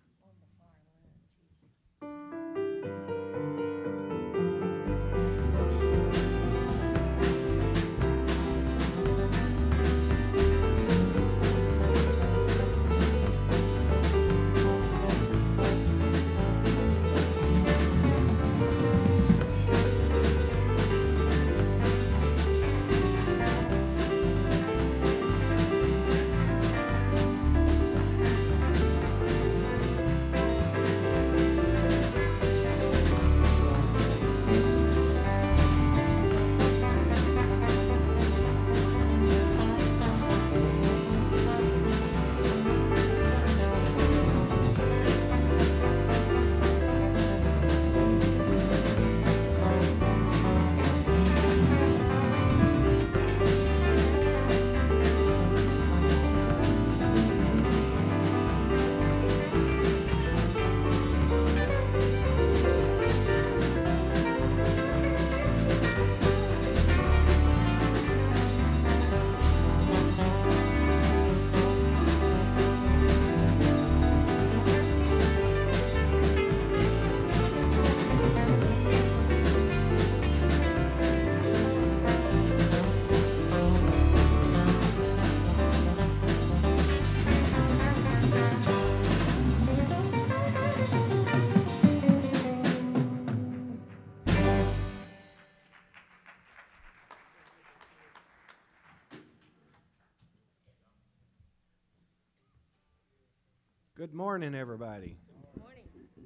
Speaker 4: Good morning, everybody.
Speaker 5: Good morning.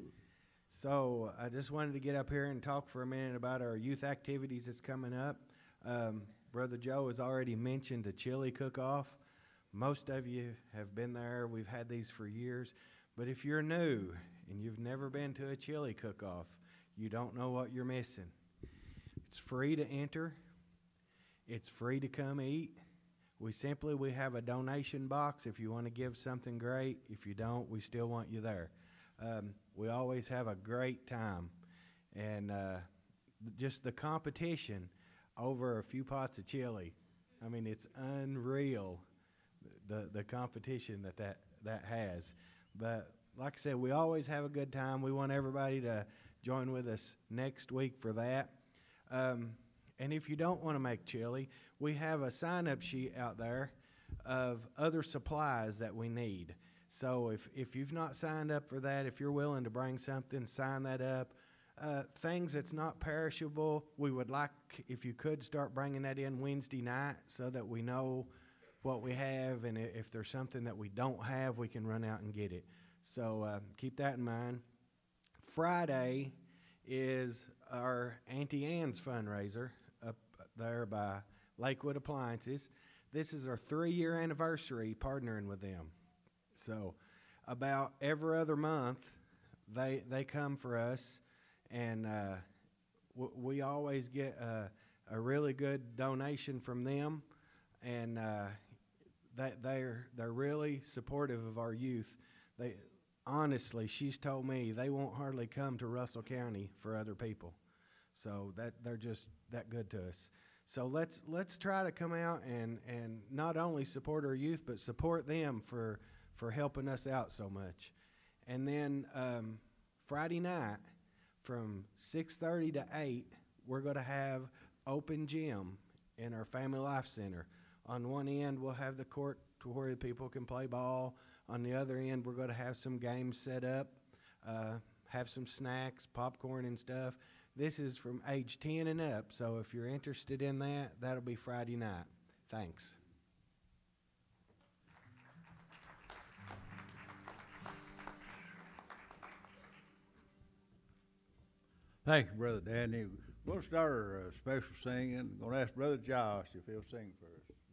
Speaker 4: So I just wanted to get up here and talk for a minute about our youth activities that's coming up. Brother Joe has already mentioned the chili cook-off. Most of you have been there. We've had these for years. But if you're new and you've never been to a chili cook-off, you don't know what you're missing. It's free to enter. It's free to come eat. We have a donation box if you want to give something great. If you don't, we still want you there. We always have a great time. And just the competition over a few pots of chili. I mean, it's unreal, the competition that has. But like I said, we always have a good time. We want everybody to join with us next week for that. And if you don't want to make chili, we have a sign-up sheet out there of other supplies that we need. So if you've not signed up for that, if you're willing to bring something, sign that up. Things that's not perishable, we would like, if you could, start bringing that in Wednesday night so that we know what we have, and if there's something that we don't have, we can run out and get it. So keep that in mind. Friday is our Auntie Anne's fundraiser up there by Lakewood Appliances. This is our 3-year anniversary partnering with them. So about every other month, they come for us, and we always get a really good donation from them, and they're really supportive of our youth. Honestly, she's told me they won't hardly come to Russell County for other people. So they're just that good to us. So let's try to come out and not only support our youth, but support them for helping us out so much. And then Friday night from 6:30 to 8, we're going to have open gym in our Family Life Center. On one end, we'll have the court to where the people can play ball. On the other end, we're going to have some games set up, have some snacks, popcorn and stuff. This is from age 10 and up, so if you're interested in that, that'll be Friday night. Thanks.
Speaker 2: Thank you, Brother Danny. We'll start our special singing. I'm going to ask Brother Josh if he'll sing for us.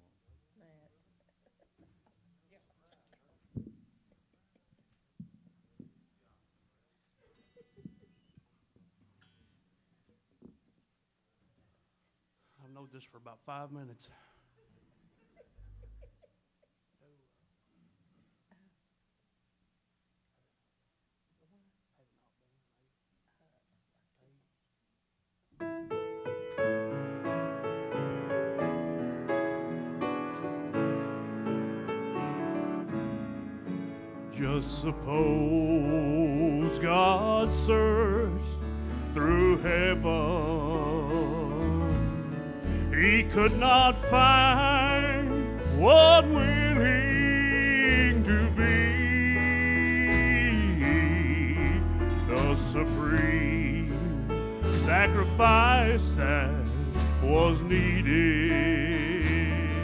Speaker 5: I've known this for about 5 minutes. Just suppose God searched through heaven, He could not find one willing to be the supreme sacrifice that was needed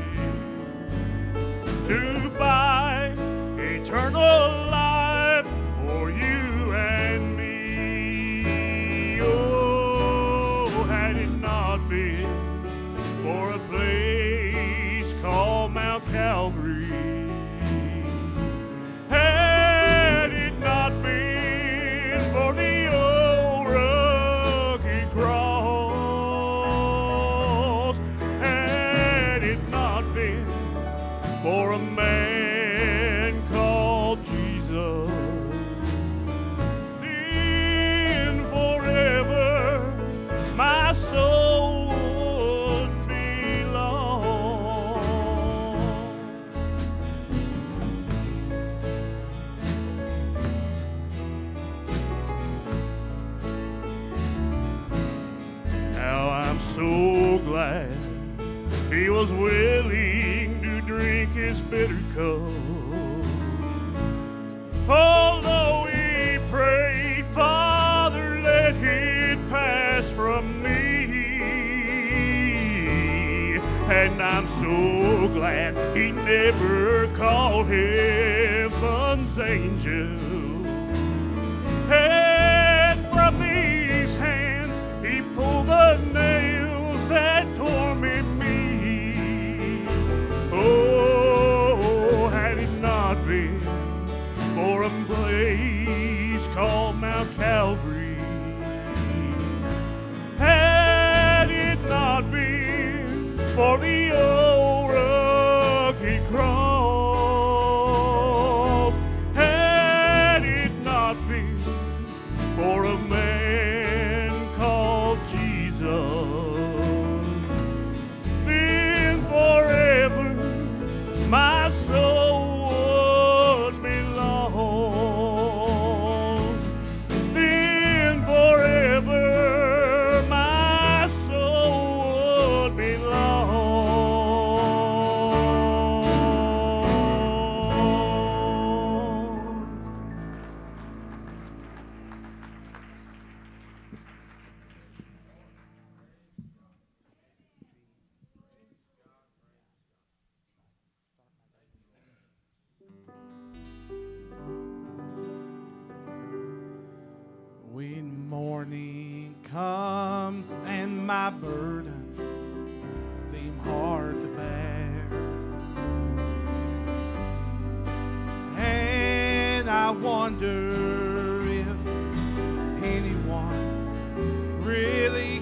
Speaker 5: to buy eternal life for you and me. Oh, had it not been for a place called Mount Calvary, had it not been for the old rugged cross, had it not been for a man called Jesus, then forever my soul would be lost. Now I'm so glad He was willing to drink His bitter cup. Although He prayed, Father, let it pass from me. And I'm so glad He never called heaven's angel. And from His hands He pulled the nails that torment me. Oh, had it not been for a place called Mount Calvary, had it not been for the my burdens seem hard to bear, and I wonder if anyone really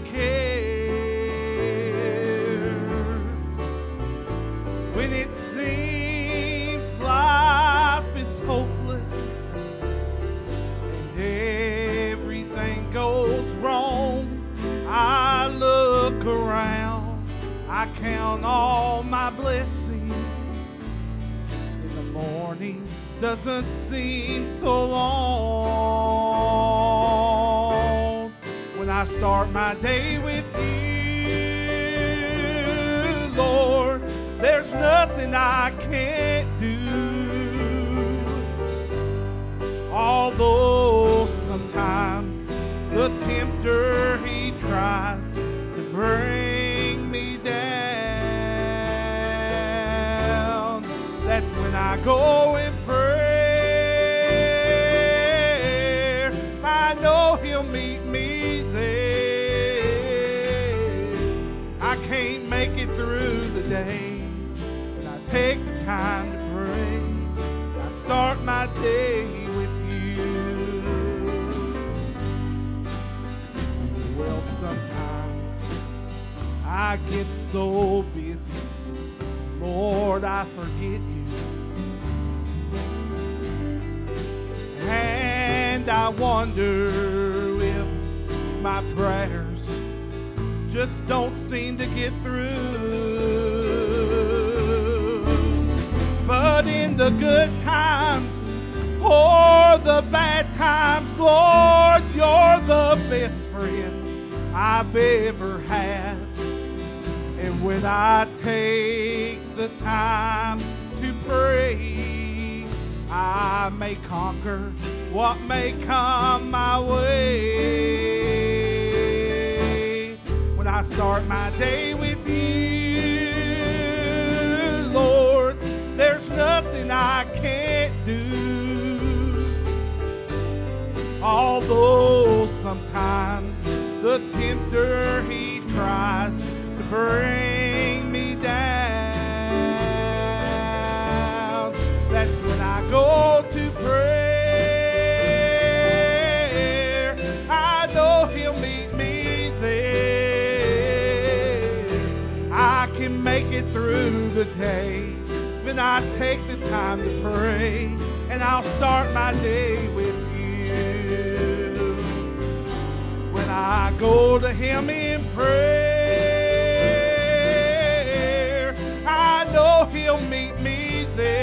Speaker 5: cares when it seems life is hopeless and everything goes wrong. I look around, I count all my blessings. In the morning doesn't seem so long when I start my day with you, Lord. There's nothing I can't do, although sometimes the tempter, he tries to bring me down. That's when I go in prayer. I know he'll meet me there. I can't make it through the day, but I take the time to pray. I start my day with you. Well, sometimes I get so busy, Lord, I forget you. And I wonder if my prayers just don't seem to get through. But in the good times or the bad times, Lord, you're the best friend I've ever had. And when I take the time to pray, I may conquer what may come my way. When I start my day with you, Lord, there's nothing I can't do, although sometimes the tempter, he tries to bring me down. That's when I go to prayer. I know he'll meet me there. I can make it through the day when I take the time to pray, and I'll start my day with you. When I go to him in prayer, I know he'll meet me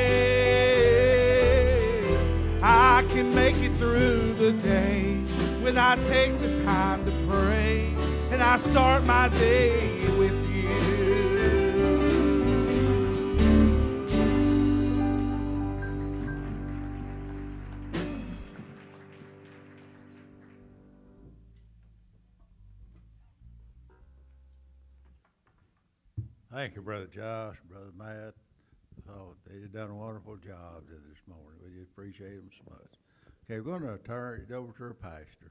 Speaker 5: there. I can make it through the day when I take the time to pray, and I start my day with you.
Speaker 2: Thank you, Brother Josh, Brother Matt. Oh, they've done a wonderful job this morning. We just appreciate them so much. Okay, we're going to turn it over to our pastor.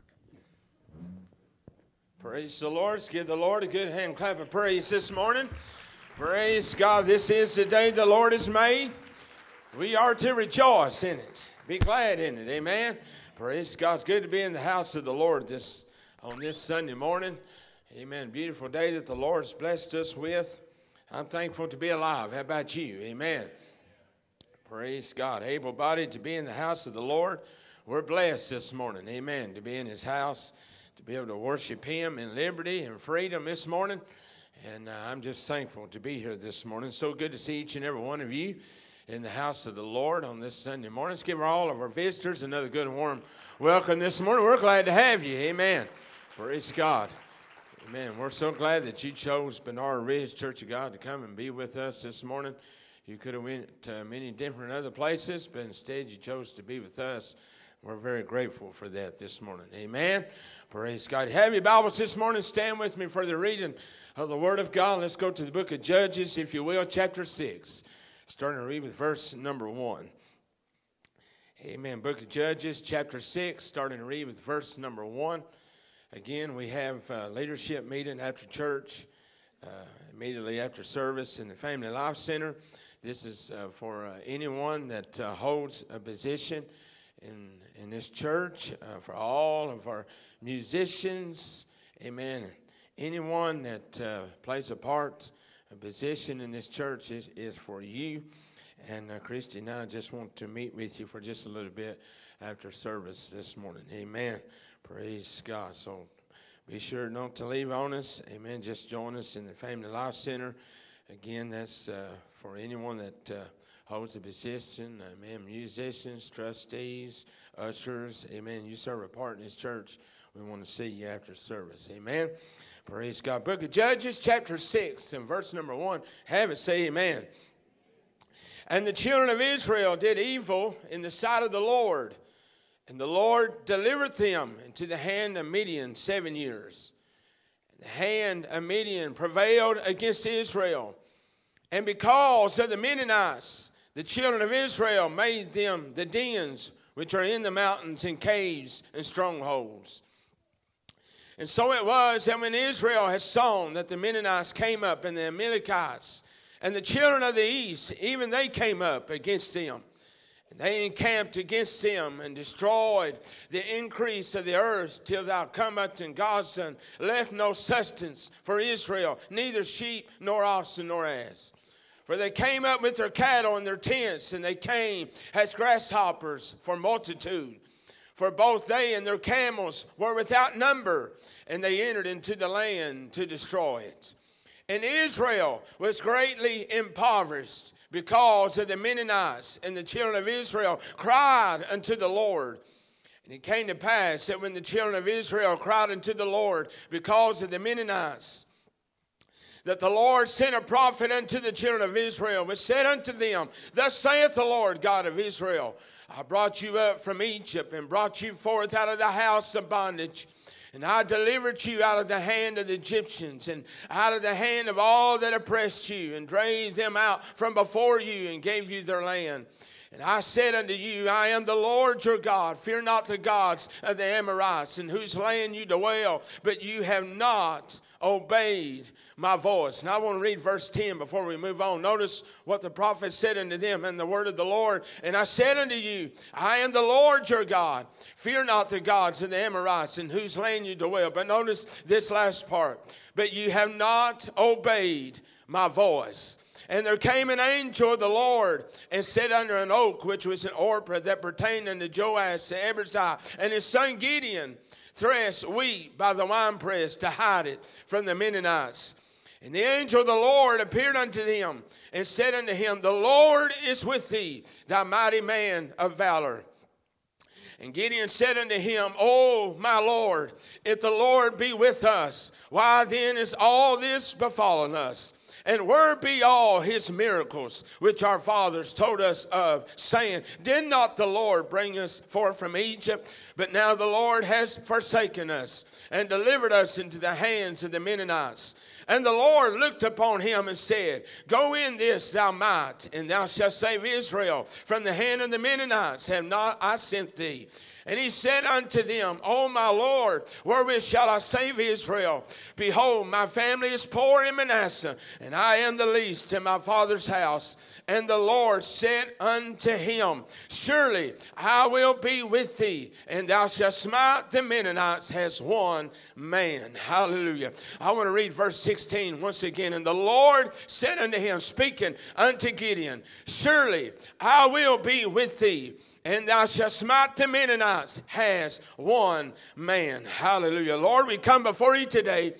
Speaker 6: Praise the Lord. Let's give the Lord a good hand clap of praise this morning. Praise God. This is the day the Lord has made. We are to rejoice in it. Be glad in it. Amen. Praise God. It's good to be in the house of the Lord on this Sunday morning. Amen. Beautiful day that the Lord has blessed us with. I'm thankful to be alive. How about you? Amen. Praise God. Able-bodied to be in the house of the Lord. We're blessed this morning. Amen. To be in his house, to be able to worship him in liberty and freedom this morning. And I'm just thankful to be here this morning. So good to see each and every one of you in the house of the Lord on this Sunday morning. Let's give all of our visitors another good and warm welcome this morning. We're glad to have you. Amen. Praise God. Amen. We're so glad that you chose Bernard Ridge Church of God to come and be with us this morning. You could have went to many different other places, but instead you chose to be with us. We're very grateful for that this morning. Amen. Praise God. Have your Bibles this morning. Stand with me for the reading of the Word of God. Let's go to the book of Judges, if you will, chapter 6. Starting to read with verse number 1. Amen. Book of Judges, chapter 6, starting to read with verse number 1. again, we have a leadership meeting after church, immediately after service in the Family Life Center. This is for anyone that holds a position in this church, for all of our musicians, amen. Anyone that plays a part, a position in this church is for you. And Christy and I just want to meet with you for just a little bit after service this morning. Amen. Praise God. So be sure not to leave on us. Amen. Just join us in the Family Life Center. Again, that's for anyone that holds a position. Amen. Musicians, trustees, ushers. Amen. You serve a part in this church. We want to see you after service. Amen. Praise God. Book of Judges, chapter 6, and verse number 1. Have it, say amen. And the children of Israel did evil in the sight of the Lord, and the Lord delivered them into the hand of Midian 7 years. And the hand of Midian prevailed against Israel. And because of the Midianites, the children of Israel made them the dens which are in the mountains and caves and strongholds. And so it was that when Israel had sown, that the Midianites came up, and the Amalekites, and the children of the east, even they came up against them. And they encamped against them and destroyed the increase of the earth till thou come unto Gaza, and left no sustenance for Israel, neither sheep nor oxen nor ass. For they came up with their cattle and their tents, and they came as grasshoppers for multitude. For both they and their camels were without number, and they entered into the land to destroy it. And Israel was greatly impoverished because of the Midianites, and the children of Israel cried unto the Lord. And it came to pass that when the children of Israel cried unto the Lord because of the Midianites, that the Lord sent a prophet unto the children of Israel, which said unto them, Thus saith the Lord God of Israel, I brought you up from Egypt, and brought you forth out of the house of bondage. And I delivered you out of the hand of the Egyptians, and out of the hand of all that oppressed you, and drave them out from before you, and gave you their land. And I said unto you, I am the Lord your God. Fear not the gods of the Amorites, in whose land you dwell, but you have not obeyed my voice. Now I want to read verse 10 before we move on. Notice what the prophet said unto them in the word of the Lord. And I said unto you, I am the Lord your God. Fear not the gods of the Amorites, in whose land you dwell. But notice this last part. But you have not obeyed my voice. And there came an angel of the Lord, and sat under an oak, which was an Orpah, that pertained unto Joash the Abiezrite, and his son Gideon threshed wheat by the winepress to hide it from the Midianites. And the angel of the Lord appeared unto him, and said unto him, The Lord is with thee, thou mighty man of valor. And Gideon said unto him, O my Lord, if the Lord be with us, why then is all this befallen us? And where be all his miracles, which our fathers told us of, saying, Did not the Lord bring us forth from Egypt? But now the Lord has forsaken us, and delivered us into the hands of the Midianites. And the Lord looked upon him and said, Go in this thou might, and thou shalt save Israel from the hand of the Midianites. Have not I sent thee? And he said unto them, O my Lord, wherewith shall I save Israel? Behold, my family is poor in Manasseh, and I am the least in my father's house. And the Lord said unto him, Surely I will be with thee, and thou shalt smite the Midianites as one man. Hallelujah. I want to read verse 16 once again. And the Lord said unto him, speaking unto Gideon, Surely I will be with thee, and thou shalt smite the Midianites as one man. Hallelujah. Lord, we come before you today.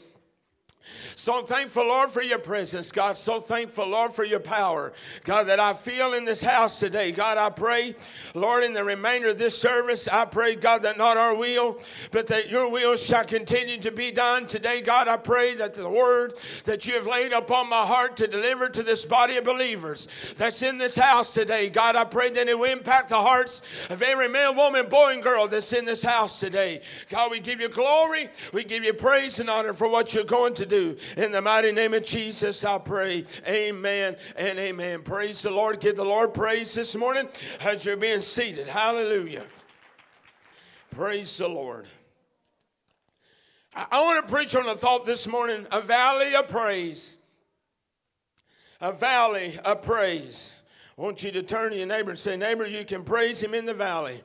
Speaker 6: So thankful, Lord, for your presence, God. So thankful, Lord, for your power, God, that I feel in this house today. God, I pray, Lord, in the remainder of this service, I pray, God, that not our will, but that your will shall continue to be done today. God, I pray that the word that you have laid upon my heart to deliver to this body of believers that's in this house today, God, I pray that it will impact the hearts of every man, woman, boy, and girl that's in this house today. God, we give you glory, we give you praise and honor for what you're going to do. In the mighty name of Jesus, I pray. Amen and amen. Praise the Lord. Give the Lord praise this morning as you're being seated. Hallelujah. Praise the Lord. I want to preach on a thought this morning, a valley of praise. A valley of praise. I want you to turn to your neighbor and say, neighbor, you can praise him in the valley.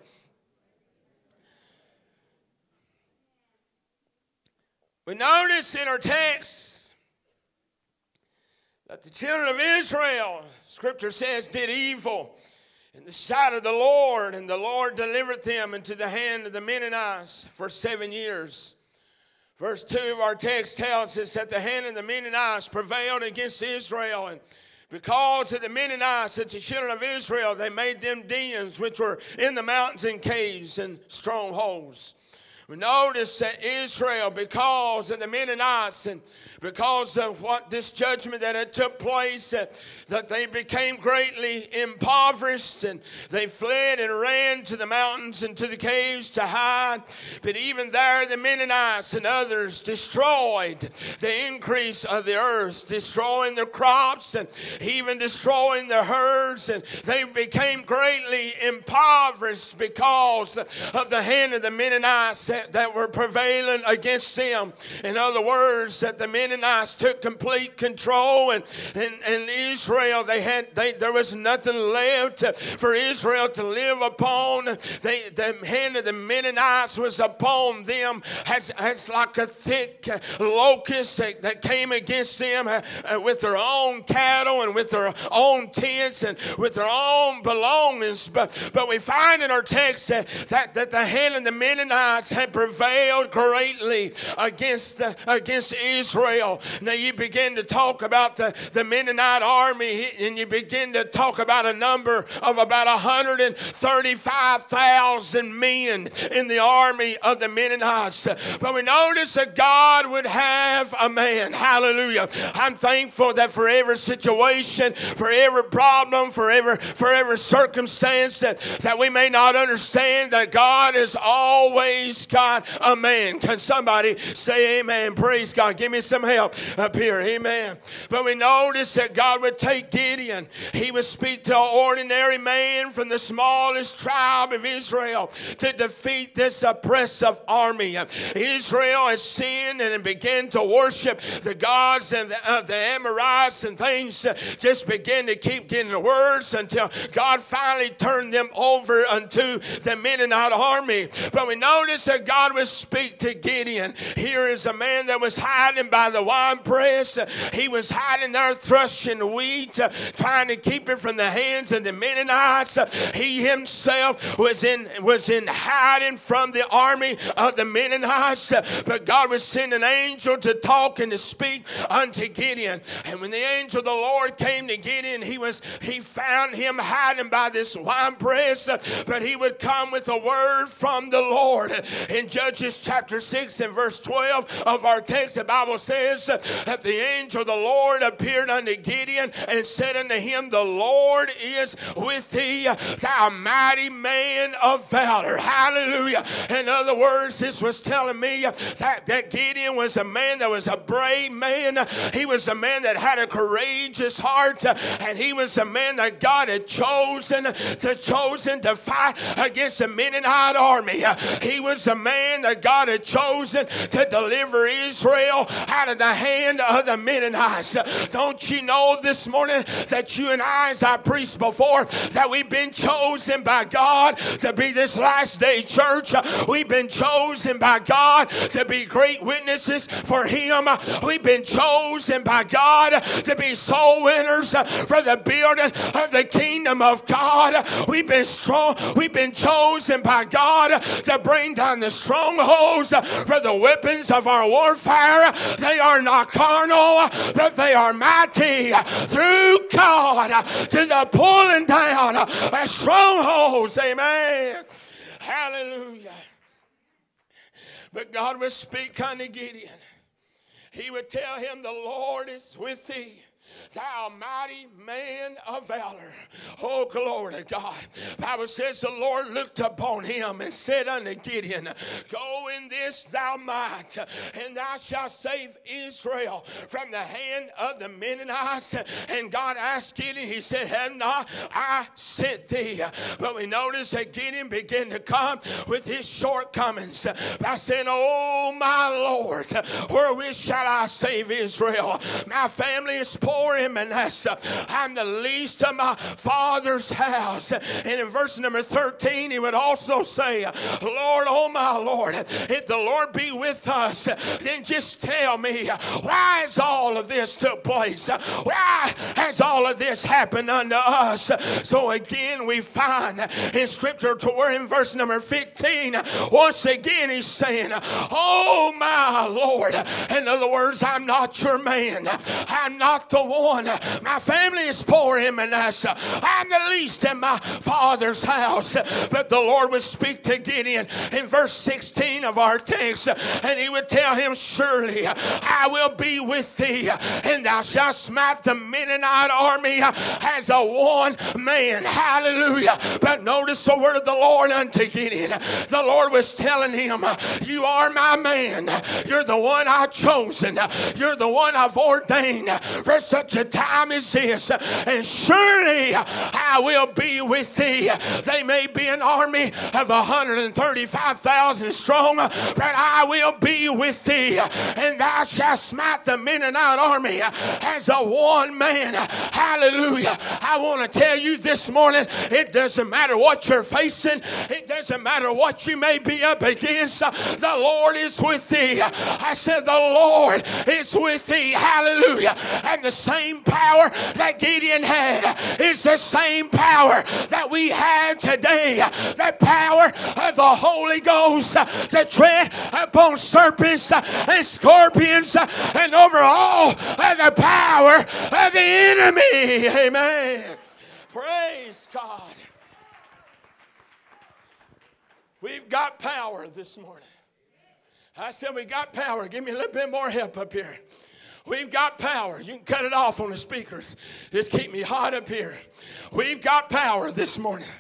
Speaker 6: We notice in our text that the children of Israel, Scripture says, did evil in the sight of the Lord, and the Lord delivered them into the hand of the Mennonites for 7 years. Verse 2 of our text tells us that the hand of the Mennonites prevailed against Israel, and because of the Mennonites, the children of Israel, they made them dens which were in the mountains and caves and strongholds. We notice that Israel, because of the Mennonites and because of what this judgment that had took place, that they became greatly impoverished, and they fled and ran to the mountains and to the caves to hide. But even there, the Mennonites and others destroyed the increase of the earth, destroying their crops and even destroying their herds, and they became greatly impoverished because of the hand of the Mennonites that were prevailing against them. In other words, that the Mennonites took complete control, and Israel, there was nothing left for Israel to live upon. The hand of the Mennonites was upon them as like a thick locust that came against them with their own cattle and with their own tents and with their own belongings. But we find in our text that the hand of the Mennonites had prevailed greatly against Israel. Now you begin to talk about the Mennonite army, and you begin to talk about a number of about 135,000 men in the army of the Mennonites. But we notice that God would have a man. Hallelujah. I'm thankful that for every situation, for every problem, for every circumstance that we may not understand, that God has always got a man. Can somebody say amen? Praise God. Give me some help up here. Amen. But we notice that God would take Gideon. He would speak to an ordinary man from the smallest tribe of Israel to defeat this oppressive army. Israel has sinned and began to worship the gods and the Amorites, and things just began to keep getting worse until God finally turned them over unto the Mennonite army. But we notice that God would speak to Gideon. Here is a man that was hiding by the winepress. He was hiding there threshing wheat, trying to keep it from the hands of the Mennonites. He himself was in hiding from the army of the Mennonites. But God would send an angel to talk and to speak unto Gideon. And when the angel of the Lord came to Gideon, he found him hiding by this winepress. But he would come with a word from the Lord. In Judges chapter 6 and verse 12 of our text, the Bible says that the angel of the Lord appeared unto Gideon and said unto him, the Lord is with thee, thou mighty man of valor. Hallelujah. In other words, this was telling me that Gideon was a man that was a brave man. He was a man that had a courageous heart, and he was a man that God had chosen to fight against the Mennonite army. He was a man that God had chosen to deliver Israel out of the hand of the Mennonites. Don't you know this morning that you and I, as I preached before, that we've been chosen by God to be this last day church. We've been chosen by God to be great witnesses for Him. We've been chosen by God to be soul winners for the building of the kingdom of God. We've been chosen by God to bring down the strongholds, for the weapons of our warfare, they are not carnal, but they are mighty through God to the pulling down of strongholds. Amen. Hallelujah. But God would speak unto Gideon. He would tell him, the Lord is with thee, thou mighty man of valor. Oh, glory to God. The Bible says the Lord looked upon him and said unto Gideon, go in this thou might, and thou shalt save Israel from the hand of the Midianites. And God asked Gideon, he said, have not I sent thee? But we notice that Gideon began to come with his shortcomings by saying, oh my Lord, wherewith shall I save Israel? My family is poor in Manasseh. I'm the least of my father's house. And in verse number 13, he would also say, Lord, oh my Lord, if the Lord be with us, then just tell me, why has all of this took place? Why has all of this happened unto us? So again, we find in Scripture to where in verse number 15, once again he's saying, oh my Lord. In other words, I'm not your man. I'm not the one. My family is poor in Manasseh. I'm the least in my father's house. But the Lord would speak to Gideon in verse 16 of our text, and he would tell him, surely I will be with thee, and thou shalt smite the Midianite army as a one man. Hallelujah. But notice the word of the Lord unto Gideon. The Lord was telling him, you are my man. You're the one I've chosen. You're the one I've ordained for such a time as this. And surely I will be with thee. They may be an army of 135,000 strong, but I will be with thee. And thou shalt smite the Midianite army as a one man. Hallelujah. I want to tell you this morning, it doesn't matter what you're facing. It doesn't matter what you may be up against. The Lord is with thee. I said the Lord is with thee. Hallelujah. And the same power that Gideon had is the same power that we have today. The power of the Holy Ghost to tread upon serpents and scorpions and over all of the power of the enemy. Amen. Praise God. We've got power this morning. I said we got power. Give me a little bit more help up here. We've got power. You can cut it off on the speakers. Just keep me hot up here. We've got power this morning.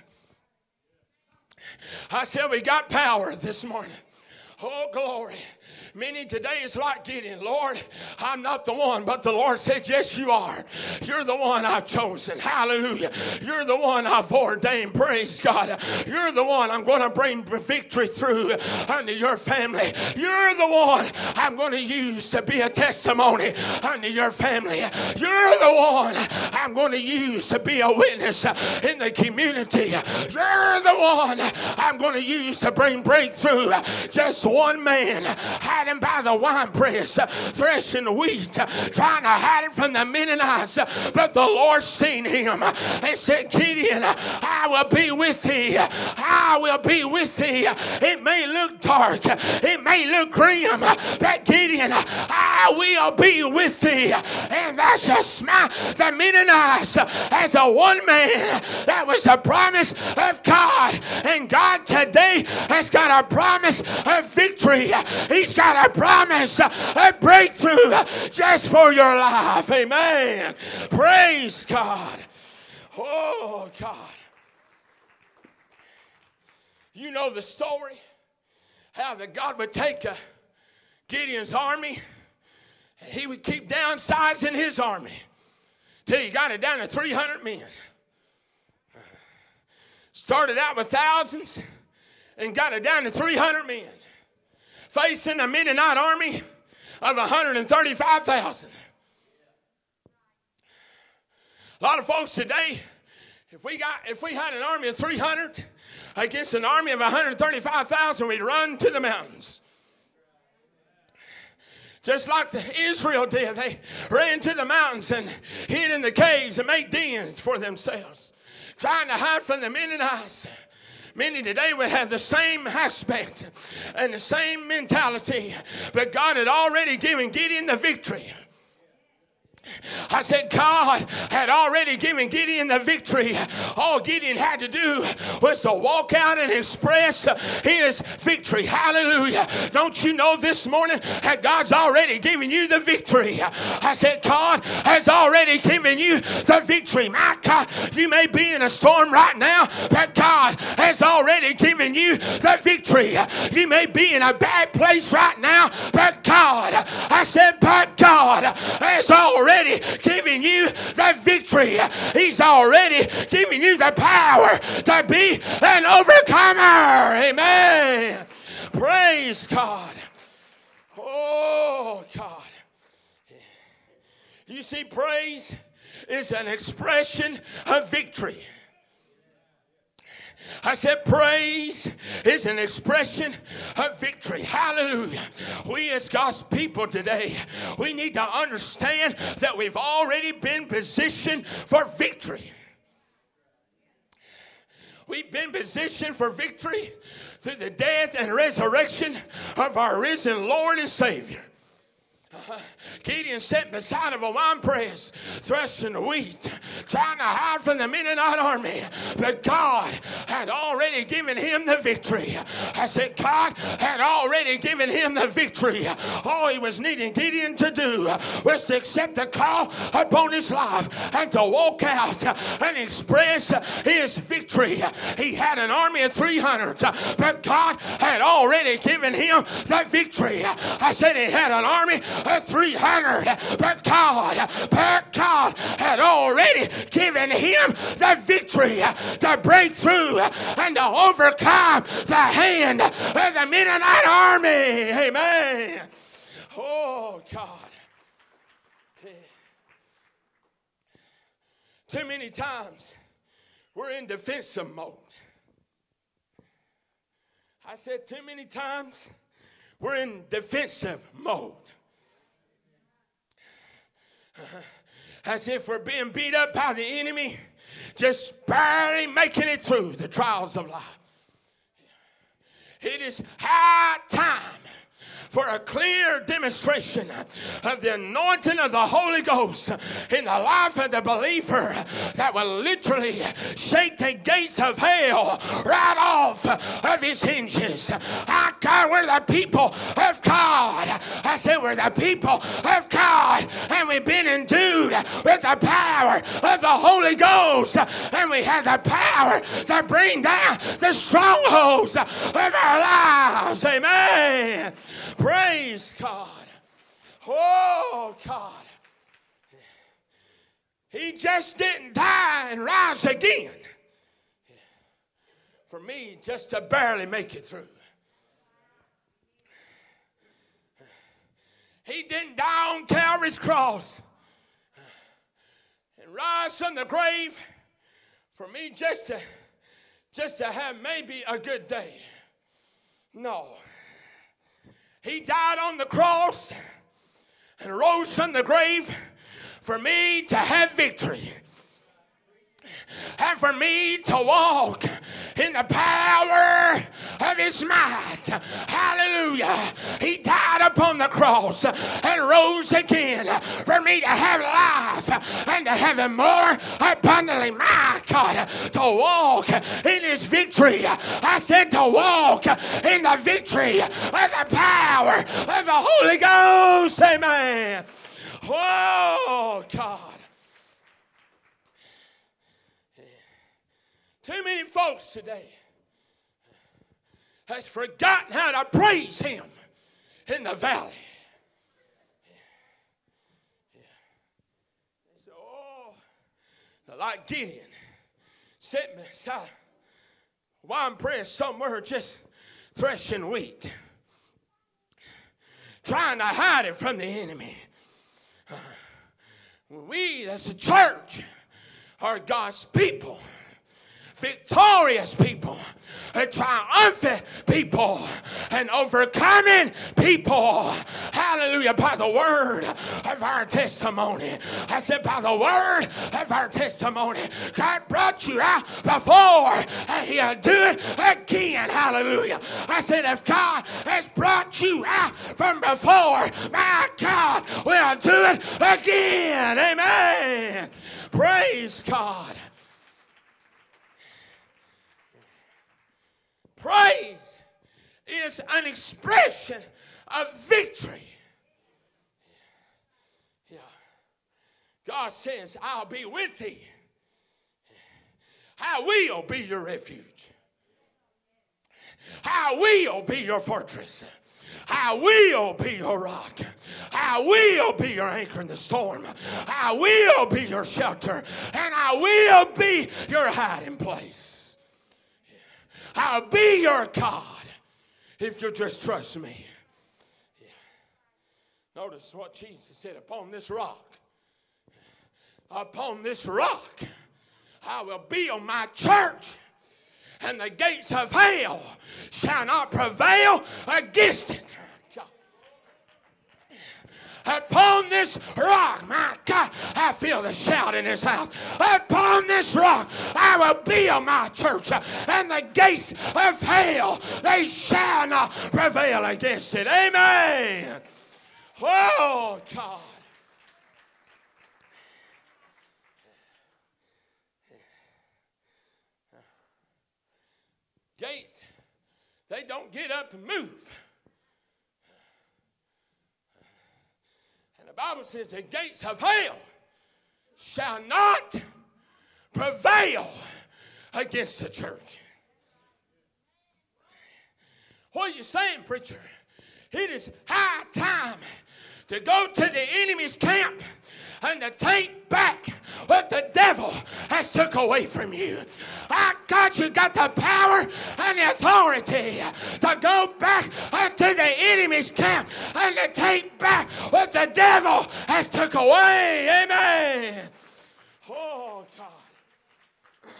Speaker 6: I said we got power this morning. Oh, glory. Many today is like Gideon. Lord, I'm not the one, but the Lord said, yes, you are. You're the one I've chosen. Hallelujah. You're the one I've ordained. Praise God. You're the one I'm going to bring victory through unto your family. You're the one I'm going to use to be a testimony unto your family. You're the one I'm going to use to be a witness in the community. You're the one I'm going to use to bring breakthrough. Just one man had him by the winepress, threshing wheat, trying to hide it from the Midianites. But the Lord seen him and said, Gideon, I will be with thee. I will be with thee. It may look dark. It may look grim. But Gideon, I will be with thee. And thou shalt smite the Midianites as a one man. That was a promise of God. And God today has got a promise of victory. He's got a promise of breakthrough just for your life. Amen. Praise God. Oh, God. You know the story, how that God would take Gideon's army and he would keep downsizing his army till he got it down to 300 men. Started out with thousands and got it down to 300 men, facing a Midianite army of 135,000. A lot of folks today, if we had an army of 300 against an army of 135,000, we'd run to the mountains. Just like Israel did, they ran to the mountains and hid in the caves and made dens for themselves, trying to hide from the Midianites. Many today would have the same aspect and the same mentality, but God had already given Gideon the victory. I said God had already given Gideon the victory. All Gideon had to do was to walk out and express his victory. Hallelujah. Don't you know this morning that God's already given you the victory? I said God has already given you the victory. My God, you may be in a storm right now, but God has already given you the victory. You may be in a bad place right now, but God, I said, but God has already given you the victory. He's already given you the power to be an overcomer. Amen. Praise God. Oh, God. You see, praise is an expression of victory. I said praise is an expression of victory. Hallelujah. We as God's people today, we need to understand that we've already been positioned for victory. We've been positioned for victory through the death and resurrection of our risen Lord and Savior. Gideon sat beside of a winepress, threshing the wheat, trying to hide from the Midianite army. But God had already given him the victory. I said God had already given him the victory. All he was needing Gideon to do was to accept the call upon his life and to walk out and express his victory. He had an army of 300, but God had already given him the victory. I said he had an army of 300, but God had already given him the victory to break through and to overcome the hand of the Midianite army. Amen. Oh, God. Too many times we're in defensive mode. I said too many times we're in defensive mode. As if we're being beat up by the enemy, just barely making it through the trials of life. It is high time for a clear demonstration of the anointing of the Holy Ghost in the life of the believer that will literally shake the gates of hell right off of his hinges. I God, we're the people of God. I said we're the people of God, and we've been endued with the power of the Holy Ghost, and we have the power to bring down the strongholds of our lives. Amen. Praise God. Oh, God. He just didn't die and rise again for me just to barely make it through. He didn't die on Calvary's cross and rise from the grave for me just to have maybe a good day. No. He died on the cross and rose from the grave for me to have victory and for me to walk in the power of his might. Hallelujah. He died upon the cross and rose again for me to have life and to have it more abundantly. My God, to walk in his victory. I said to walk in the victory of the power of the Holy Ghost. Amen. Oh, God. Too many folks today has forgotten how to praise him in the valley. They say, oh, like Gideon, sitting beside wine press somewhere just threshing wheat, trying to hide it from the enemy. We as a church are God's people. Victorious people, triumphant people, and overcoming people. Hallelujah. By the word of our testimony. I said by the word of our testimony. God brought brought you out before, and He'll do it again. Hallelujah. I said, if God has brought you out from before, my God will do it again. Amen. Praise God. Praise is an expression of victory. Yeah. God says, I'll be with thee. I will be your refuge. I will be your fortress. I will be your rock. I will be your anchor in the storm. I will be your shelter. And I will be your hiding place. I'll be your God if you just trust me. Notice what Jesus said, upon this rock, I will build my church, and the gates of hell shall not prevail against it. Upon this rock, my God, I feel the shout in this house. Upon this rock, I will build my church, and the gates of hell, they shall not prevail against it. Amen. Oh, God. Gates, they don't get up and move. And the Bible says the gates of hell shall not prevail against the church. What are you saying, preacher? It is high time to go to the enemy's camp and to take back what the devil has took away from you. God, you got the power and the authority to go back to the enemy's camp and to take back what the devil has took away. Amen. Oh, God.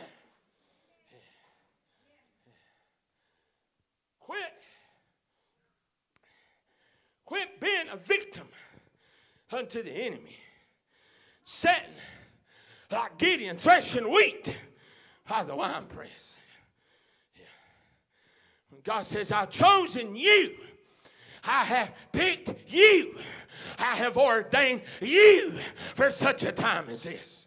Speaker 6: Quit being a victim unto the enemy. Sitting like Gideon threshing wheat by the winepress. Yeah. When God says, I've chosen you, I have picked you, I have ordained you for such a time as this.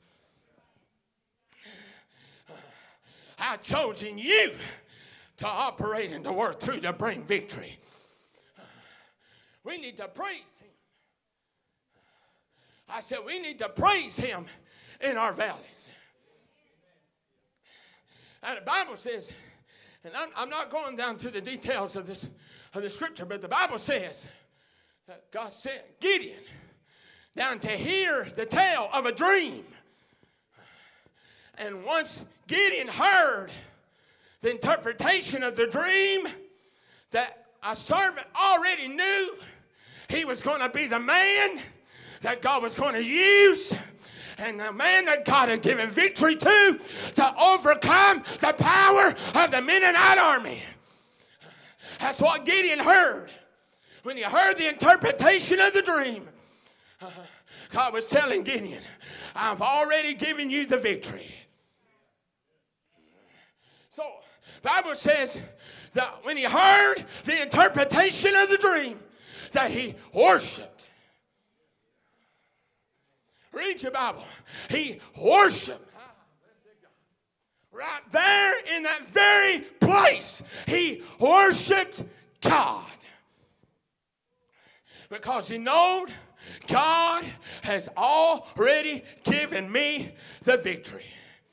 Speaker 6: I've chosen you to operate and to work through to bring victory. We need to praise Him. I said we need to praise Him in our valleys. And the Bible says, and I'm not going down to the details of the scripture, but the Bible says that God sent Gideon down to hear the tale of a dream. And once Gideon heard the interpretation of the dream, that a servant already knew he was going to be the man that God was going to use, and the man that God had given victory to overcome the power of the Mennonite army. That's what Gideon heard. When he heard the interpretation of the dream, God was telling Gideon, I've already given you the victory. So, the Bible says that when he heard the interpretation of the dream, that he worshiped. Read your Bible. He worshiped. Right there in that very place, he worshiped God. Because he knew God has already given me the victory.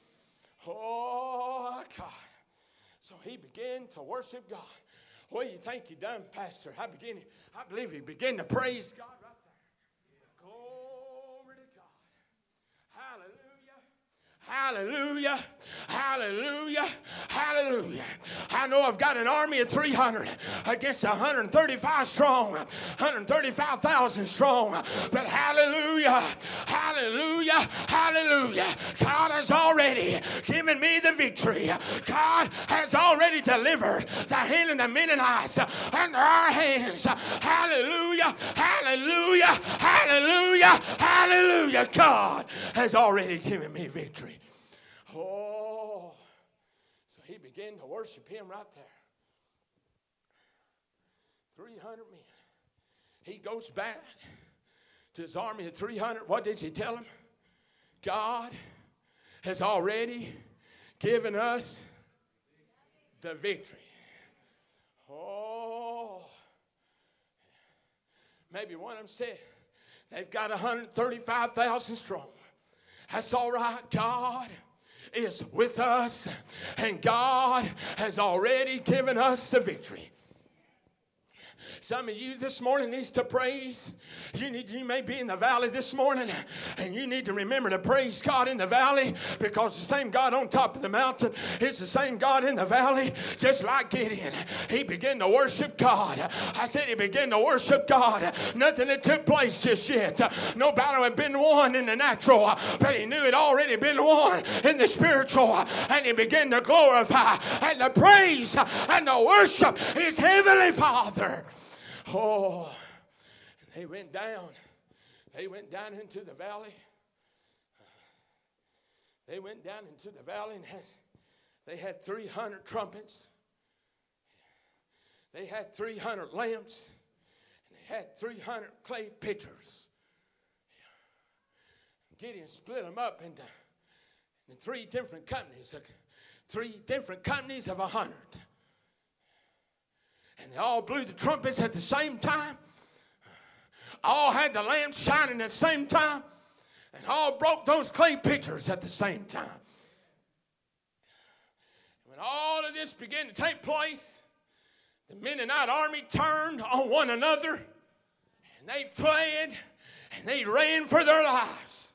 Speaker 6: Oh, God. So he began to worship God. What do you think he done, Pastor? I believe he began to praise God right there. Glory to God. Hallelujah. Hallelujah. Hallelujah. Hallelujah. I know I've got an army of 300 against 135 strong, 135,000 strong. But hallelujah. Hallelujah. Hallelujah. God has already given me the victory. God has already delivered the hand of the Mennonites under our hands. Hallelujah. Hallelujah. Hallelujah. Hallelujah. God has already given me victory. Oh, began to worship him right there. 300 men. He goes back to his army of 300. What did he tell them? God has already given us the victory. Oh. Maybe one of them said, they've got 135,000 strong. That's all right. God is with us, and God has already given us the victory. Some of you this morning needs to praise. You may be in the valley this morning, and you need to remember to praise God in the valley, because the same God on top of the mountain is the same God in the valley. Just like Gideon, he began to worship God. I said he began to worship God. Nothing had took place just yet. No battle had been won in the natural, but he knew it already been won in the spiritual, and he began to glorify and to praise and to worship his heavenly Father. Oh, they went down. They went down into the valley. They went down into the valley, and they had 300 trumpets. They had 300 lamps. And they had 300 clay pitchers. Gideon split them up into 3 different companies. 3 different companies of 100. And they all blew the trumpets at the same time. All had the lamps shining at the same time. And all broke those clay pitchers at the same time. When all of this began to take place, the Mennonite army turned on one another. And they fled. And they ran for their lives.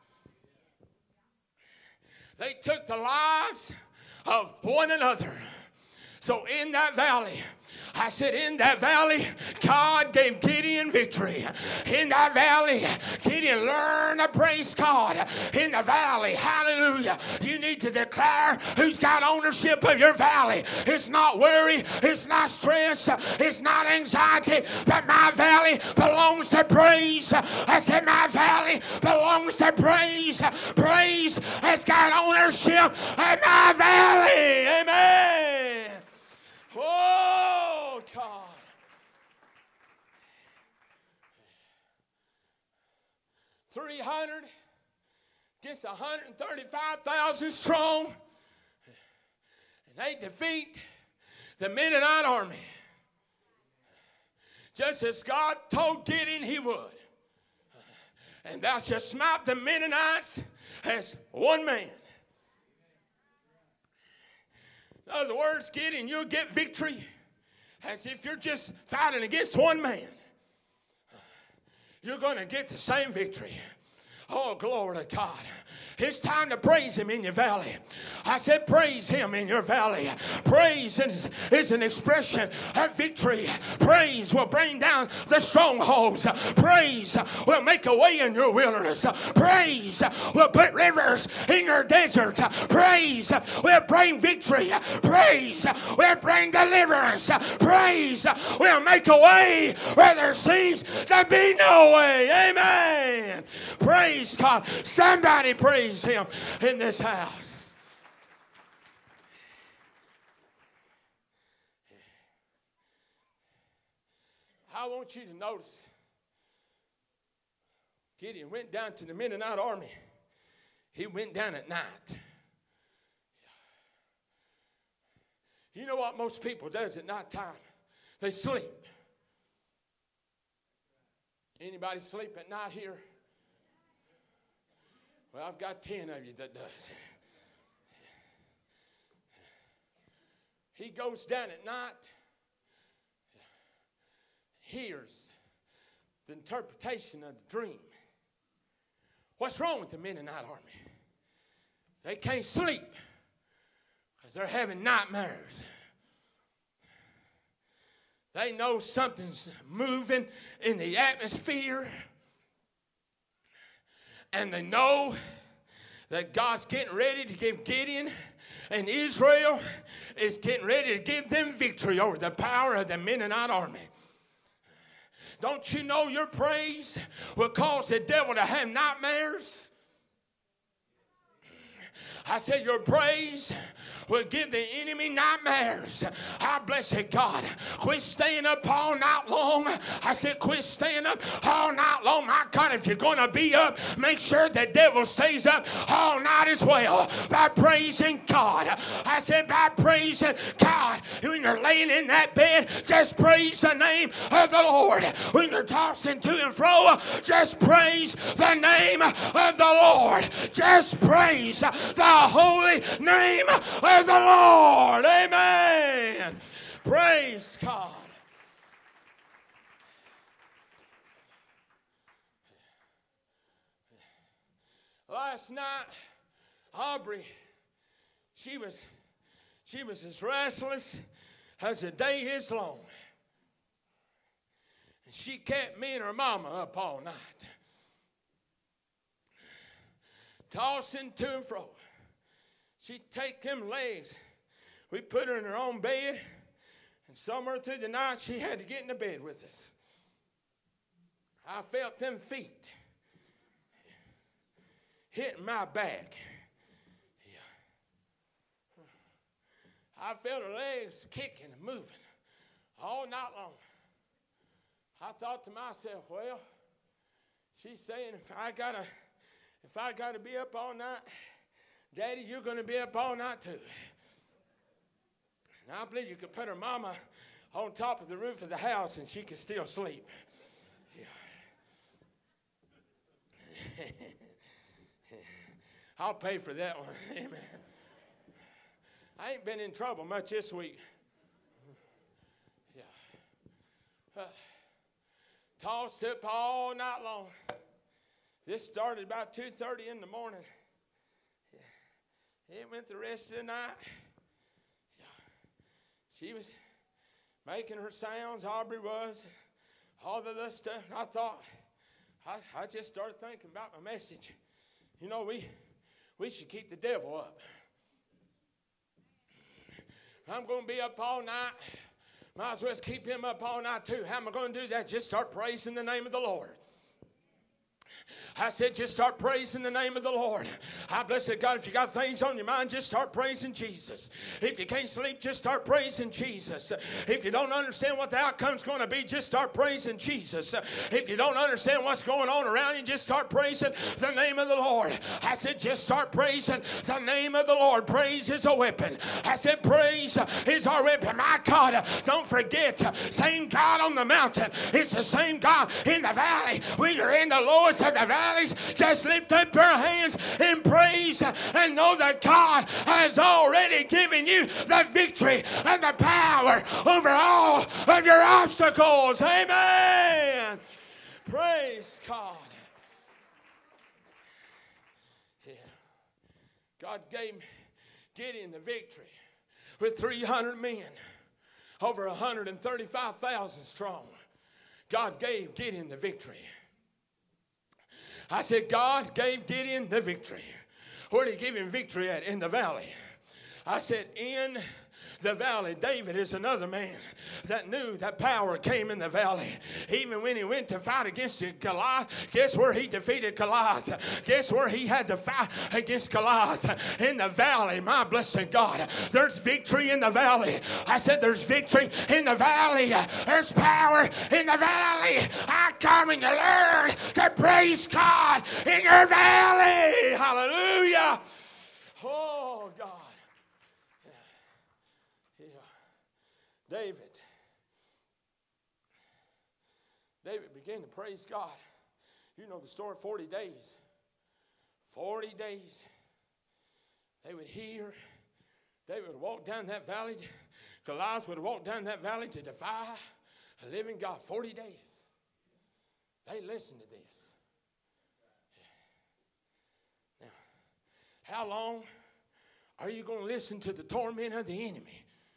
Speaker 6: They took the lives of one another. So in that valley, I said, in that valley, God gave Gideon victory. In that valley, Gideon learned to praise God. In the valley, hallelujah, you need to declare who's got ownership of your valley. It's not worry, it's not stress, it's not anxiety, but my valley belongs to praise. I said, my valley belongs to praise. Praise has got ownership of my valley. Amen. Oh, God. $300 against 135,000 strong. And they defeat the Mennonite army. Just as God told Gideon he would. And thou shalt smite the Mennonites as one man. In other words, Gideon, you'll get victory as if you're just fighting against one man. You're going to get the same victory. Oh, glory to God. It's time to praise him in your valley. I said praise him in your valley. Praise is an expression of victory. Praise will bring down the strongholds. Praise will make a way in your wilderness. Praise will put rivers in your desert. Praise will bring victory. Praise will bring deliverance. Praise will make a way where there seems to be no way. Amen. Praise God. Somebody praise him in this house. I want you to notice Gideon went down to the Mennonite army. He went down at night. You know what most people does at night time? They sleep. Anybody sleep at night here? Well, I've got 10 of you that does. He goes down at night, hears the interpretation of the dream. What's wrong with the Mennonite army? They can't sleep because they're having nightmares. They know something's moving in the atmosphere. And they know that God's getting ready to give Gideon, and Israel is getting ready to give them victory over the power of the Mennonite army. Don't you know your praise will cause the devil to have nightmares? I said your praise will give the enemy nightmares. I bless it, God. Quit staying up all night long. I said, quit staying up all night long. My God, if you're going to be up, make sure the devil stays up all night as well by praising God. I said, by praising God. When you're laying in that bed, just praise the name of the Lord. When you're tossing to and fro, just praise the name of the Lord. Just praise the holy name of the Lord. Amen. Praise God. Last night, Aubrey, she was as restless as the day is long. And she kept me and her mama up all night, tossing to and fro. She'd take them legs. We put her in her own bed, and somewhere through the night, she had to get in the bed with us. I felt them feet hitting my back. I felt her legs kicking and moving all night long. I thought to myself, well, she's saying if I gotta be up all night, Daddy, you're going to be up all night too. And I believe you could put her mama on top of the roof of the house and she could still sleep. Yeah. I'll pay for that one. Amen. I ain't been in trouble much this week. Yeah. Tossed up all night long. This started about 2:30 in the morning. Yeah. It went the rest of the night. Yeah. She was making her sounds, Aubrey was, all the other stuff. And I thought, I just started thinking about my message. You know, we should keep the devil up. I'm going to be up all night. Might as well keep him up all night too. How am I going to do that? Just start praising the name of the Lord. I said, just start praising the name of the Lord. I bless it, God. If you got things on your mind, just start praising Jesus. If you can't sleep, just start praising Jesus. If you don't understand what the outcome's going to be, just start praising Jesus. If you don't understand what's going on around you, just start praising the name of the Lord. I said, just start praising the name of the Lord. Praise is a weapon. I said, praise is our weapon. My God, don't forget, same God on the mountain. It's the same God in the valley. When you're in the lowest of the valleys, just lift up your hands in praise and know that God has already given you the victory and the power over all of your obstacles. Amen. Praise God. Yeah. God gave Gideon the victory with 300 men, over 135,000 strong. God gave Gideon the victory. I said, God gave Gideon the victory. Where did he give him victory at? In the valley. I said, in the valley. David is another man that knew that power came in the valley. Even when he went to fight against Goliath, guess where he defeated Goliath? Guess where he had to fight against Goliath? In the valley. My blessed God. There's victory in the valley. I said there's victory in the valley. There's power in the valley. I come and you learn to praise God in your valley. Hallelujah. Oh, God. David began to praise God. You know the story, 40 days. 40 days. They would hear. David would walk down that valley. Goliath would walk down that valley to defy a living God. 40 days. They listened to this. Now, how long are you going to listen to the torment of the enemy?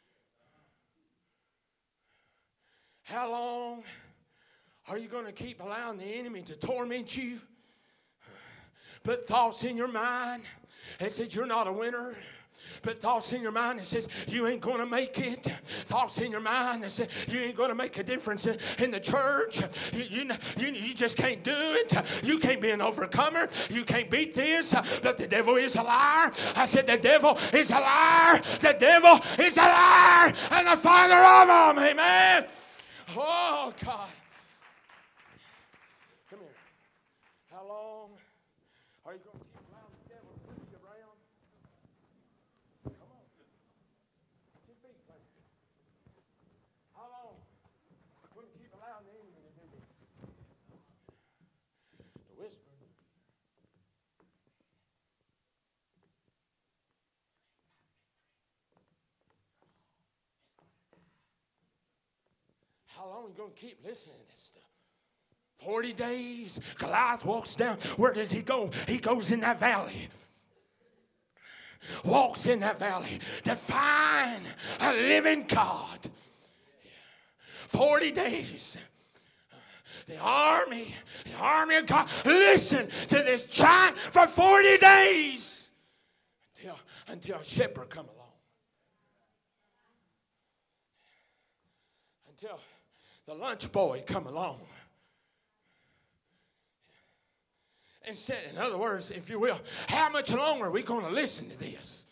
Speaker 6: How long are you going to keep allowing the enemy to torment you? Put thoughts in your mind that said you're not a winner. Put thoughts in your mind that says you ain't going to make it. Thoughts in your mind that says you ain't going to make a difference in the church. You just can't do it. You can't be an overcomer. You can't beat this. But the devil is a liar. I said the devil is a liar. The devil is a liar. And the father of them. Amen. Oh, God. Come here. How long are you going to keep allowing the devil to push you around? Come on. Get your feet planted. How long will you keep allowing the enemy to do this? The whisper. How long are you going to keep listening to this stuff? 40 days. Goliath walks down. Where does he go? He goes in that valley. Walks in that valley to find a living God. 40 days. The army of God. Listen to this giant for 40 days. Until a shepherd come along. Until the lunch boy come along. And said, in other words, if you will, how much longer are we going to listen to this?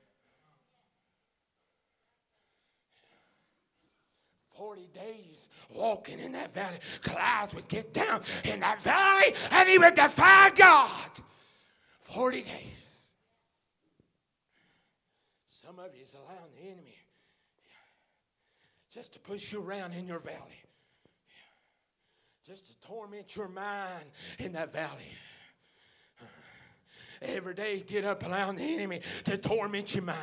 Speaker 6: 40 days walking in that valley. Goliath would get down in that valley and he would defy God. 40 days. Some of you is allowing the enemy just to push you around in your valley. Just to torment your mind in that valley. Every day get up allowing the enemy to torment your mind.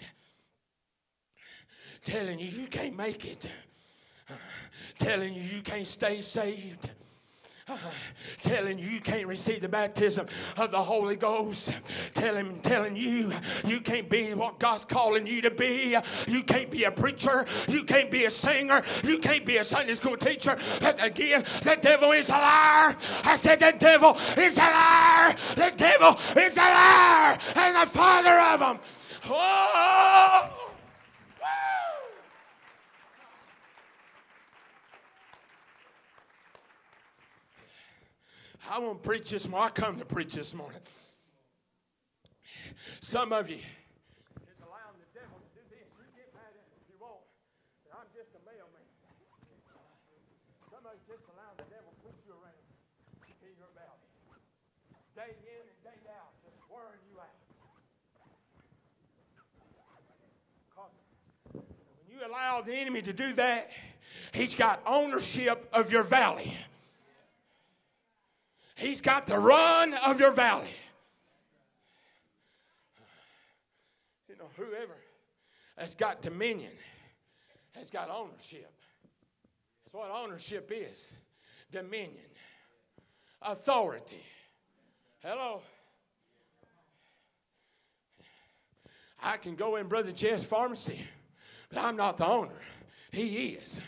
Speaker 6: Telling you you can't make it. Telling you you can't stay saved. Telling you you can't receive the baptism of the Holy Ghost. Telling you you can't be what God's calling you to be. You can't be a preacher. You can't be a singer. You can't be a Sunday school teacher. But again, the devil is a liar. I said the devil is a liar. The devil is a liar. And the father of them. Oh! I won't preach this morning. I come to preach this morning. Some of you is allowing the devil to do this. You get mad at me if you want. But I'm just a mailman. Some of you just allowing the devil to push you around in your valley. Day in and day out, just wearing you out. Because when you allow the enemy to do that, he's got ownership of your valley. He's got the run of your valley. You know, whoever has got dominion has got ownership. That's what ownership is. Dominion. Authority. Hello. I can go in Brother Jeff's pharmacy, but I'm not the owner. He is.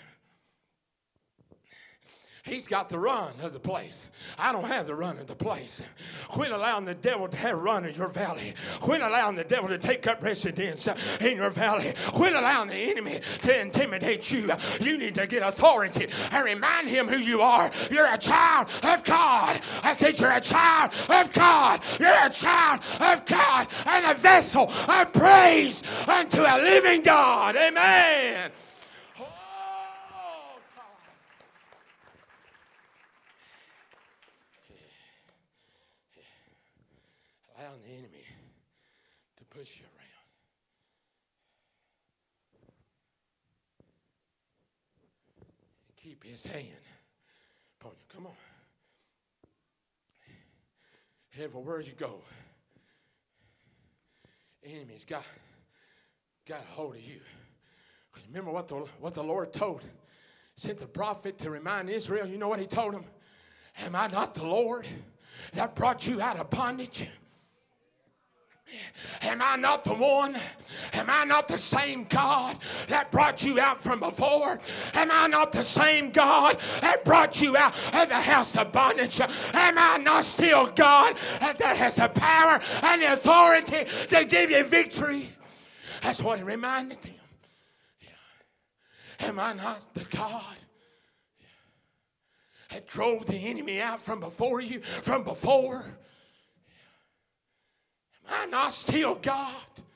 Speaker 6: He's got the run of the place. I don't have the run of the place. Quit allowing the devil to have run in your valley. Quit allowing the devil to take up residence in your valley. Quit allowing the enemy to intimidate you. You need to get authority and remind him who you are. You're a child of God. I said you're a child of God. You're a child of God and a vessel of praise unto a living God. Amen. Allowing the enemy to push you around. Keep his hand upon you. Come on. Everywhere you go, the enemy's got a hold of you. Because remember what the Lord told, sent the prophet to remind Israel. You know what he told him? Am I not the Lord that brought you out of bondage? Am I not the one? Am I not the same God that brought you out from before? Am I not the same God that brought you out of the house of bondage? Am I not still God that has the power and the authority to give you victory? That's what it reminded them. Am I not the God that drove the enemy out from before you, from before? Am I not still God?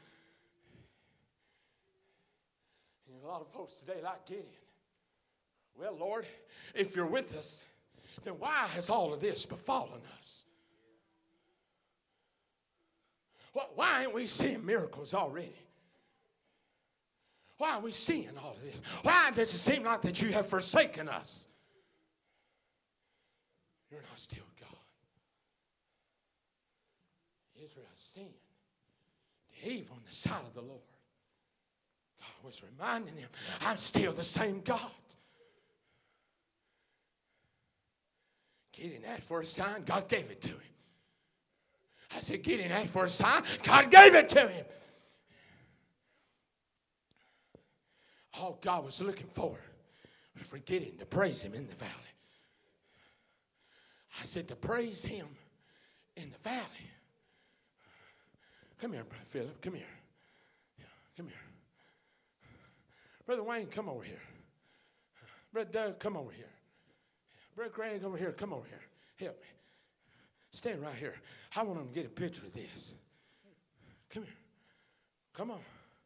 Speaker 6: And a lot of folks today like Gideon. Well, Lord, if you're with us, then why has all of this befallen us? Why ain't we seeing miracles already? Why are we seeing all of this? Why does it seem like that you have forsaken us? You're not still God. Israel sinned. The evil in the sight of the Lord. God was reminding them, I'm still the same God. Gideon asked for a sign, God gave it to him. I said, Gideon asked for a sign, God gave it to him. All God was looking for was for Gideon to praise him in the valley. I said, to praise him in the valley. Come here, Brother Philip, come here. Come here. Brother Wayne, come over here. Brother Doug, come over here. Brother Greg, over here, come over here. Help me. Stand right here. I want them to get a picture of this. Come here. Come on.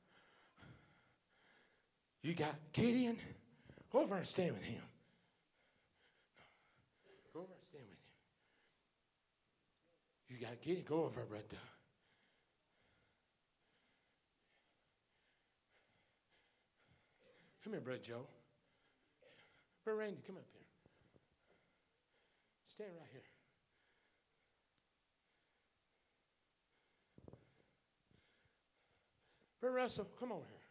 Speaker 6: You got Gideon. Go over and stand with him. Go over and stand with him. You got Gideon. Go over, Brother Doug. Come here, Brother Joe. Brother Randy, come up here. Stand right here. Brother Russell, come over here.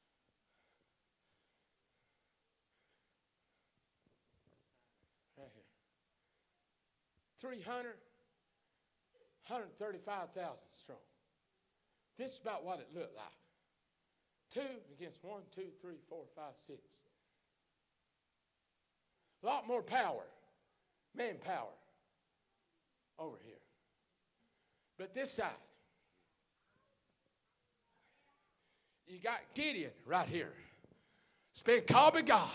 Speaker 6: Right here. 135,000 strong. This is about what it looked like. 2 against 1, 2, 3, 4, 5, 6. A lot more power, manpower over here. But this side, you got Gideon right here. It's been called by God.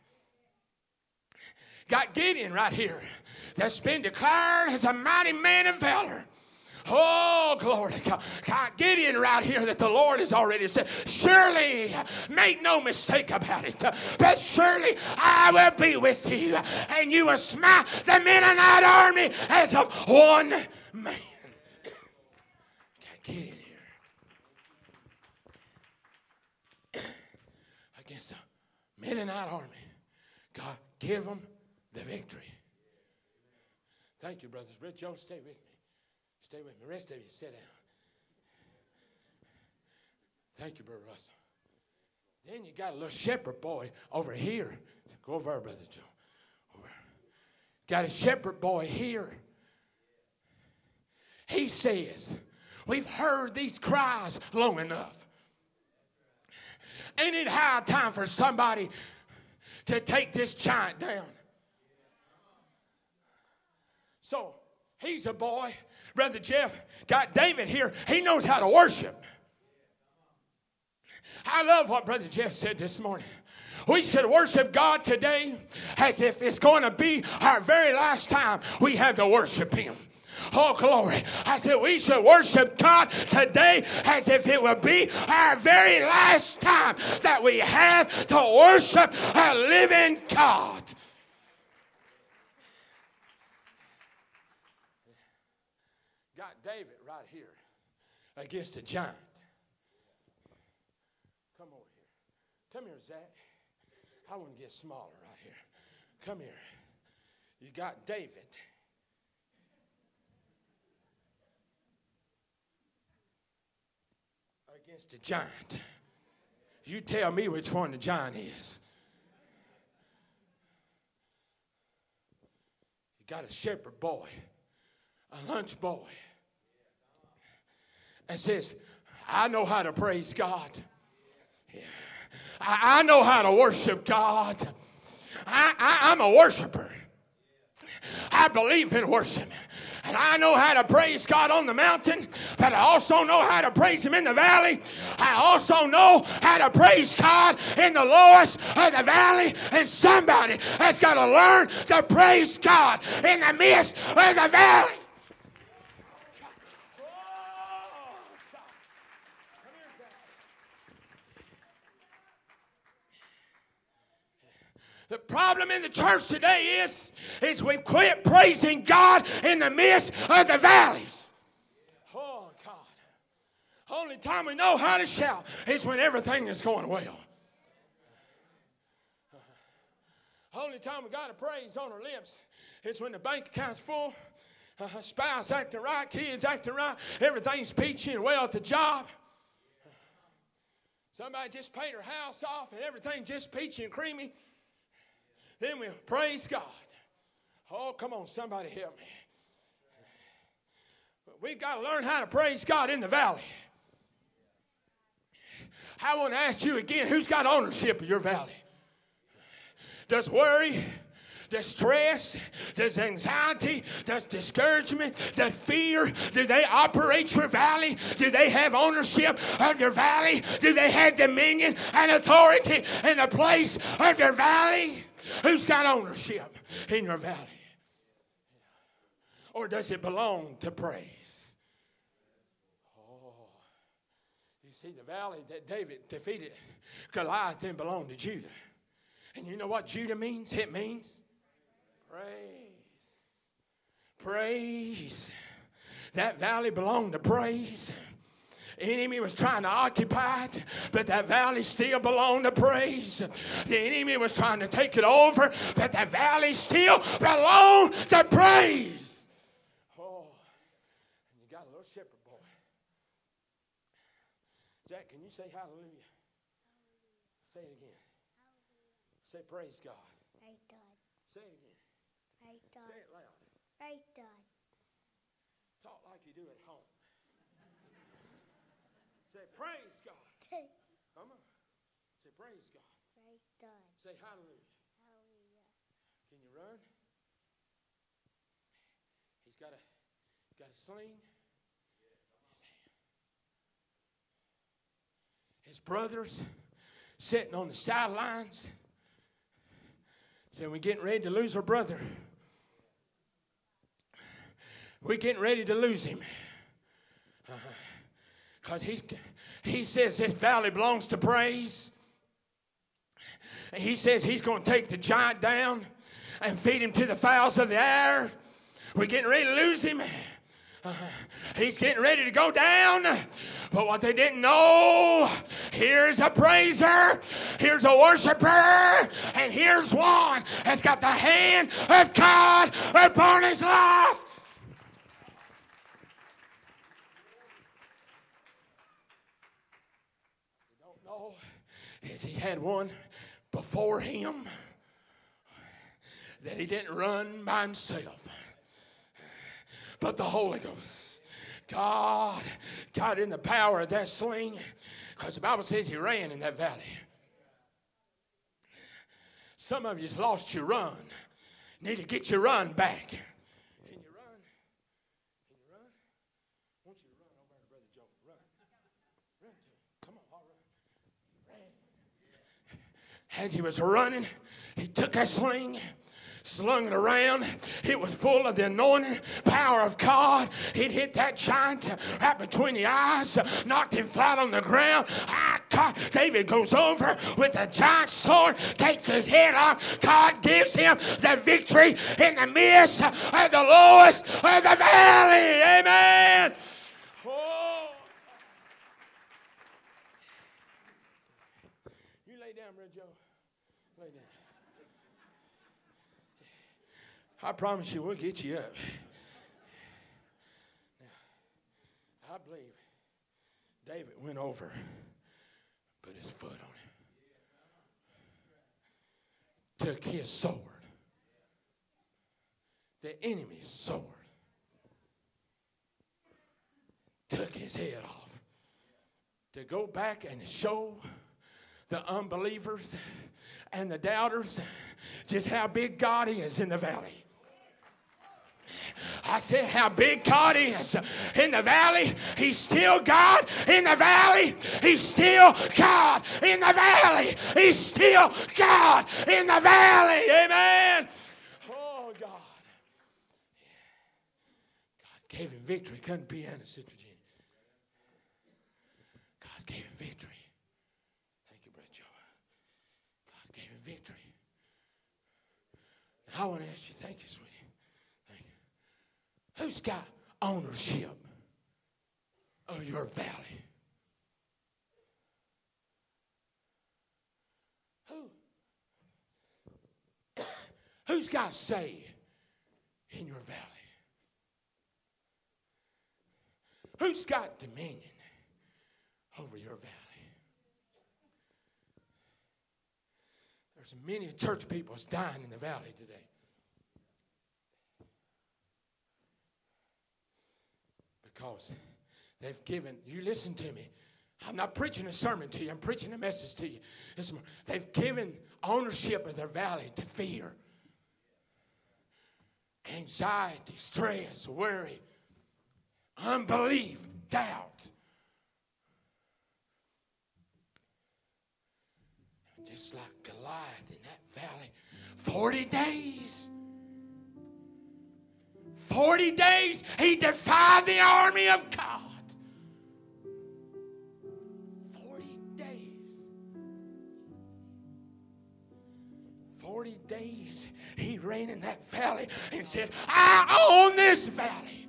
Speaker 6: Got Gideon right here. That's been declared as a mighty man of valor. Oh, glory to God. Got Gideon right here that the Lord has already said, surely, make no mistake about it, but surely I will be with you, and you will smite the Midianite army as of one man. Got Gideon here. Against the Midianite army. God, give them the victory. Thank you, brothers. Brother Joe, stay with me. Stay with me. The rest of you, sit down. Thank you, Brother Russell. Then you got a little shepherd boy over here. Go over there, Brother Joe. Over. Got a shepherd boy here. He says, we've heard these cries long enough. Ain't it high time for somebody to take this giant down? So, he's a boy. Brother Jeff got David here. He knows how to worship. I love what Brother Jeff said this morning. We should worship God today as if it's going to be our very last time we have to worship Him. Oh, glory. I said we should worship God today as if it will be our very last time that we have to worship a living God. Got David right here against a giant. Come over here. Come here, Zach. I want to get smaller right here. Come here. You got David against a giant. You tell me which one the giant is. You got a shepherd boy, a lunch boy, and says, I know how to praise God. I know how to worship God. I'm a worshiper. I believe in worship. And I know how to praise God on the mountain, but I also know how to praise Him in the valley. I also know how to praise God in the lowest of the valley. And somebody has got to learn to praise God in the midst of the valley. The problem in the church today is we've quit praising God in the midst of the valleys. Oh, God. Only time we know how to shout is when everything is going well. Only time we got a praise on our lips is when the bank account's full, spouse acting right, kids acting right, everything's peachy and well at the job. Somebody just paid her house off and everything's just peachy and creamy. Then we praise God. Oh, come on, somebody help me. We've got to learn how to praise God in the valley. I want to ask you again, who's got ownership of your valley? Does worry, does stress, does anxiety, does discouragement, does fear, do they operate your valley? Do they have ownership of your valley? Do they have dominion and authority in the place of your valley? Who's got ownership in your valley? Or does it belong to praise? Oh, you see, the valley that David defeated Goliath then belonged to Judah. And you know what Judah means? It means praise. Praise. That valley belonged to praise. The enemy was trying to occupy it, but that valley still belonged to praise. The enemy was trying to take it over, but that valley still belonged to praise. Oh, and you got a little shepherd boy. Jack, can you say hallelujah? Say it again. Say praise God.
Speaker 7: Praise God.
Speaker 6: Say it again.
Speaker 7: Praise God.
Speaker 6: Say it loud.
Speaker 7: Praise God.
Speaker 6: Talk like you do at home. Say praise God. Come on. Say praise God.
Speaker 7: Praise God.
Speaker 6: Say hallelujah.
Speaker 7: Hallelujah.
Speaker 6: Can you run? He's got a sling. His brothers sitting on the sidelines saying, we're getting ready to lose our brother. We're getting ready to lose him. Because he says this valley belongs to praise. And he says he's going to take the giant down and feed him to the fowls of the air. We're getting ready to lose him. He's getting ready to go down. But what they didn't know, here's a praiser, here's a worshiper, and here's one that's got the hand of God upon his life. As he had one before him that he didn't run by himself, but the Holy Ghost. God got in the power of that sling, because the Bible says he ran in that valley. Some of you's lost your run. Need to get your run back. Can you run? Can you run? I want you to run over to Brother Joe. Run. Run to him. Come on, I'll run. As he was running, he took that sling, slung it around. It was full of the anointing power of God. It hit that giant right between the eyes, knocked him flat on the ground. David goes over with a giant sword, takes his head off. God gives him the victory in the midst of the lowest of the valley. Amen. Oh. You lay down, Brother Joe. Lay down. I promise you we'll get you up. Now, I believe David went over, put his foot on it, took his sword, the enemy's sword, took his head off to go back and show the unbelievers and the doubters just how big God is in the valley. I said, how big God is. In the valley, He's still God. In the valley, He's still God. In the valley, He's still God. In the valley. Amen. Oh, God. God gave him victory. Couldn't be in it, Sister Jenny. God gave him victory. Thank you, Brother Joe. God gave him victory. Now, I want to ask you, thank you, sweetie. Thank you. Who's got ownership of your valley? Who's got say in your valley? Who's got dominion over your valley? There's many church people that's dying in the valley today. Because they've given, you listen to me. I'm not preaching a sermon to you. I'm preaching a message to you. They've given ownership of their valley to fear. Anxiety, stress, worry, unbelief, doubt. Just like Goliath in that valley, 40 days. 40 days he defied the army of God. 40 days. 40 days he ran in that valley and said, I own this valley.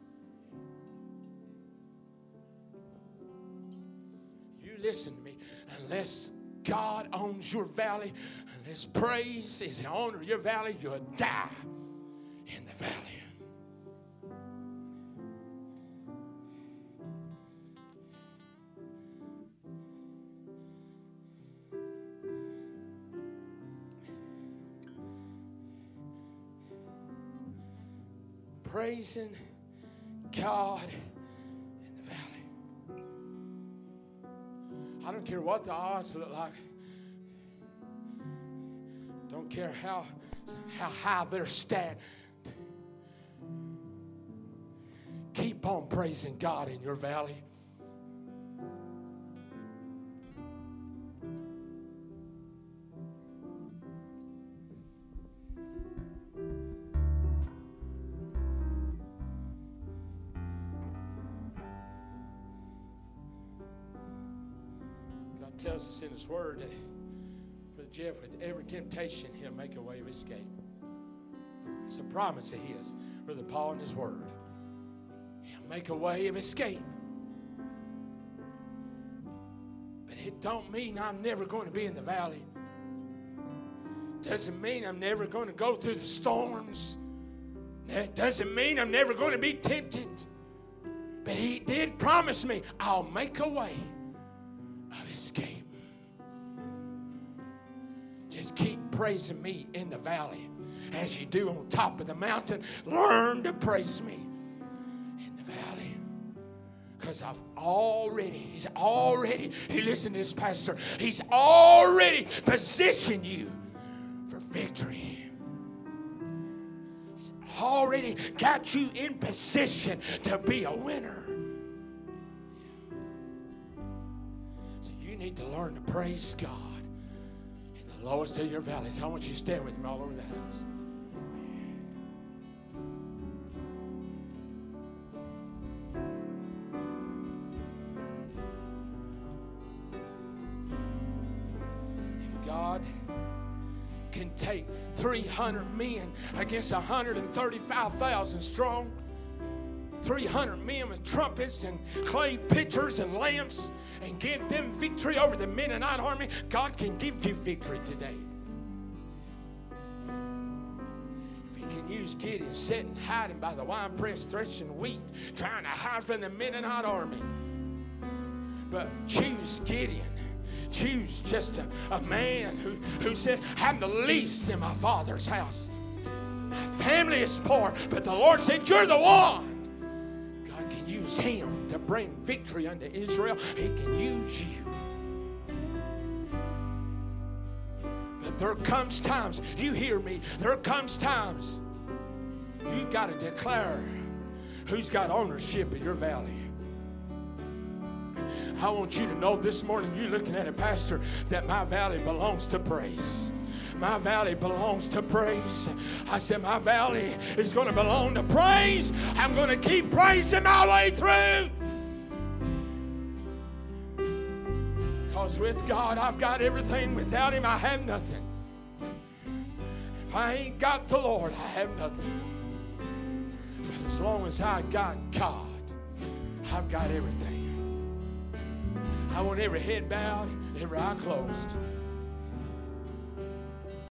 Speaker 6: You listen to me. Unless God owns your valley, unless praise is the owner of your valley, you'll die in the valley. Praising God in the valley. I don't care what the odds look like. Don't care how high they're stacked. Keep on praising God in your valley. Tells us in His Word that Brother Jeff, with every temptation, He'll make a way of escape. It's a promise of His, Brother Paul, in His Word. He'll make a way of escape. But it don't mean I'm never going to be in the valley. Doesn't mean I'm never going to go through the storms. It doesn't mean I'm never going to be tempted. But He did promise me, I'll make a way of escape. Just keep praising me in the valley as you do on top of the mountain. Learn to praise me in the valley, because He's already, you listen to this, Pastor, He's already positioned you for victory. He's already got you in position to be a winner. You need to learn to praise God in the lowest of your valleys. I want you to stand with me all over the house. If God can take 300 men against 135,000 strong, 300 men with trumpets and clay pitchers and lamps, and give them victory over the Mennonite army, God can give you victory today. If He can use Gideon sitting, hiding by the winepress, threshing wheat, trying to hide from the Mennonite army. But choose Gideon. Choose just a man who said, I'm the least in my father's house. My family is poor, but the Lord said, you're the one. Use him to bring victory unto Israel. He can use you. But there comes times, you hear me, there comes times You got to declare who's got ownership of your valley. I want you to know this morning, you're looking at it, Pastor, that my valley belongs to praise. My valley belongs to praise. I said my valley is going to belong to praise. I'm going to keep praising my way through. Because with God, I've got everything. Without Him, I have nothing. If I ain't got the Lord, I have nothing. But as long as I got God, I've got everything. I want every head bowed, every eye closed.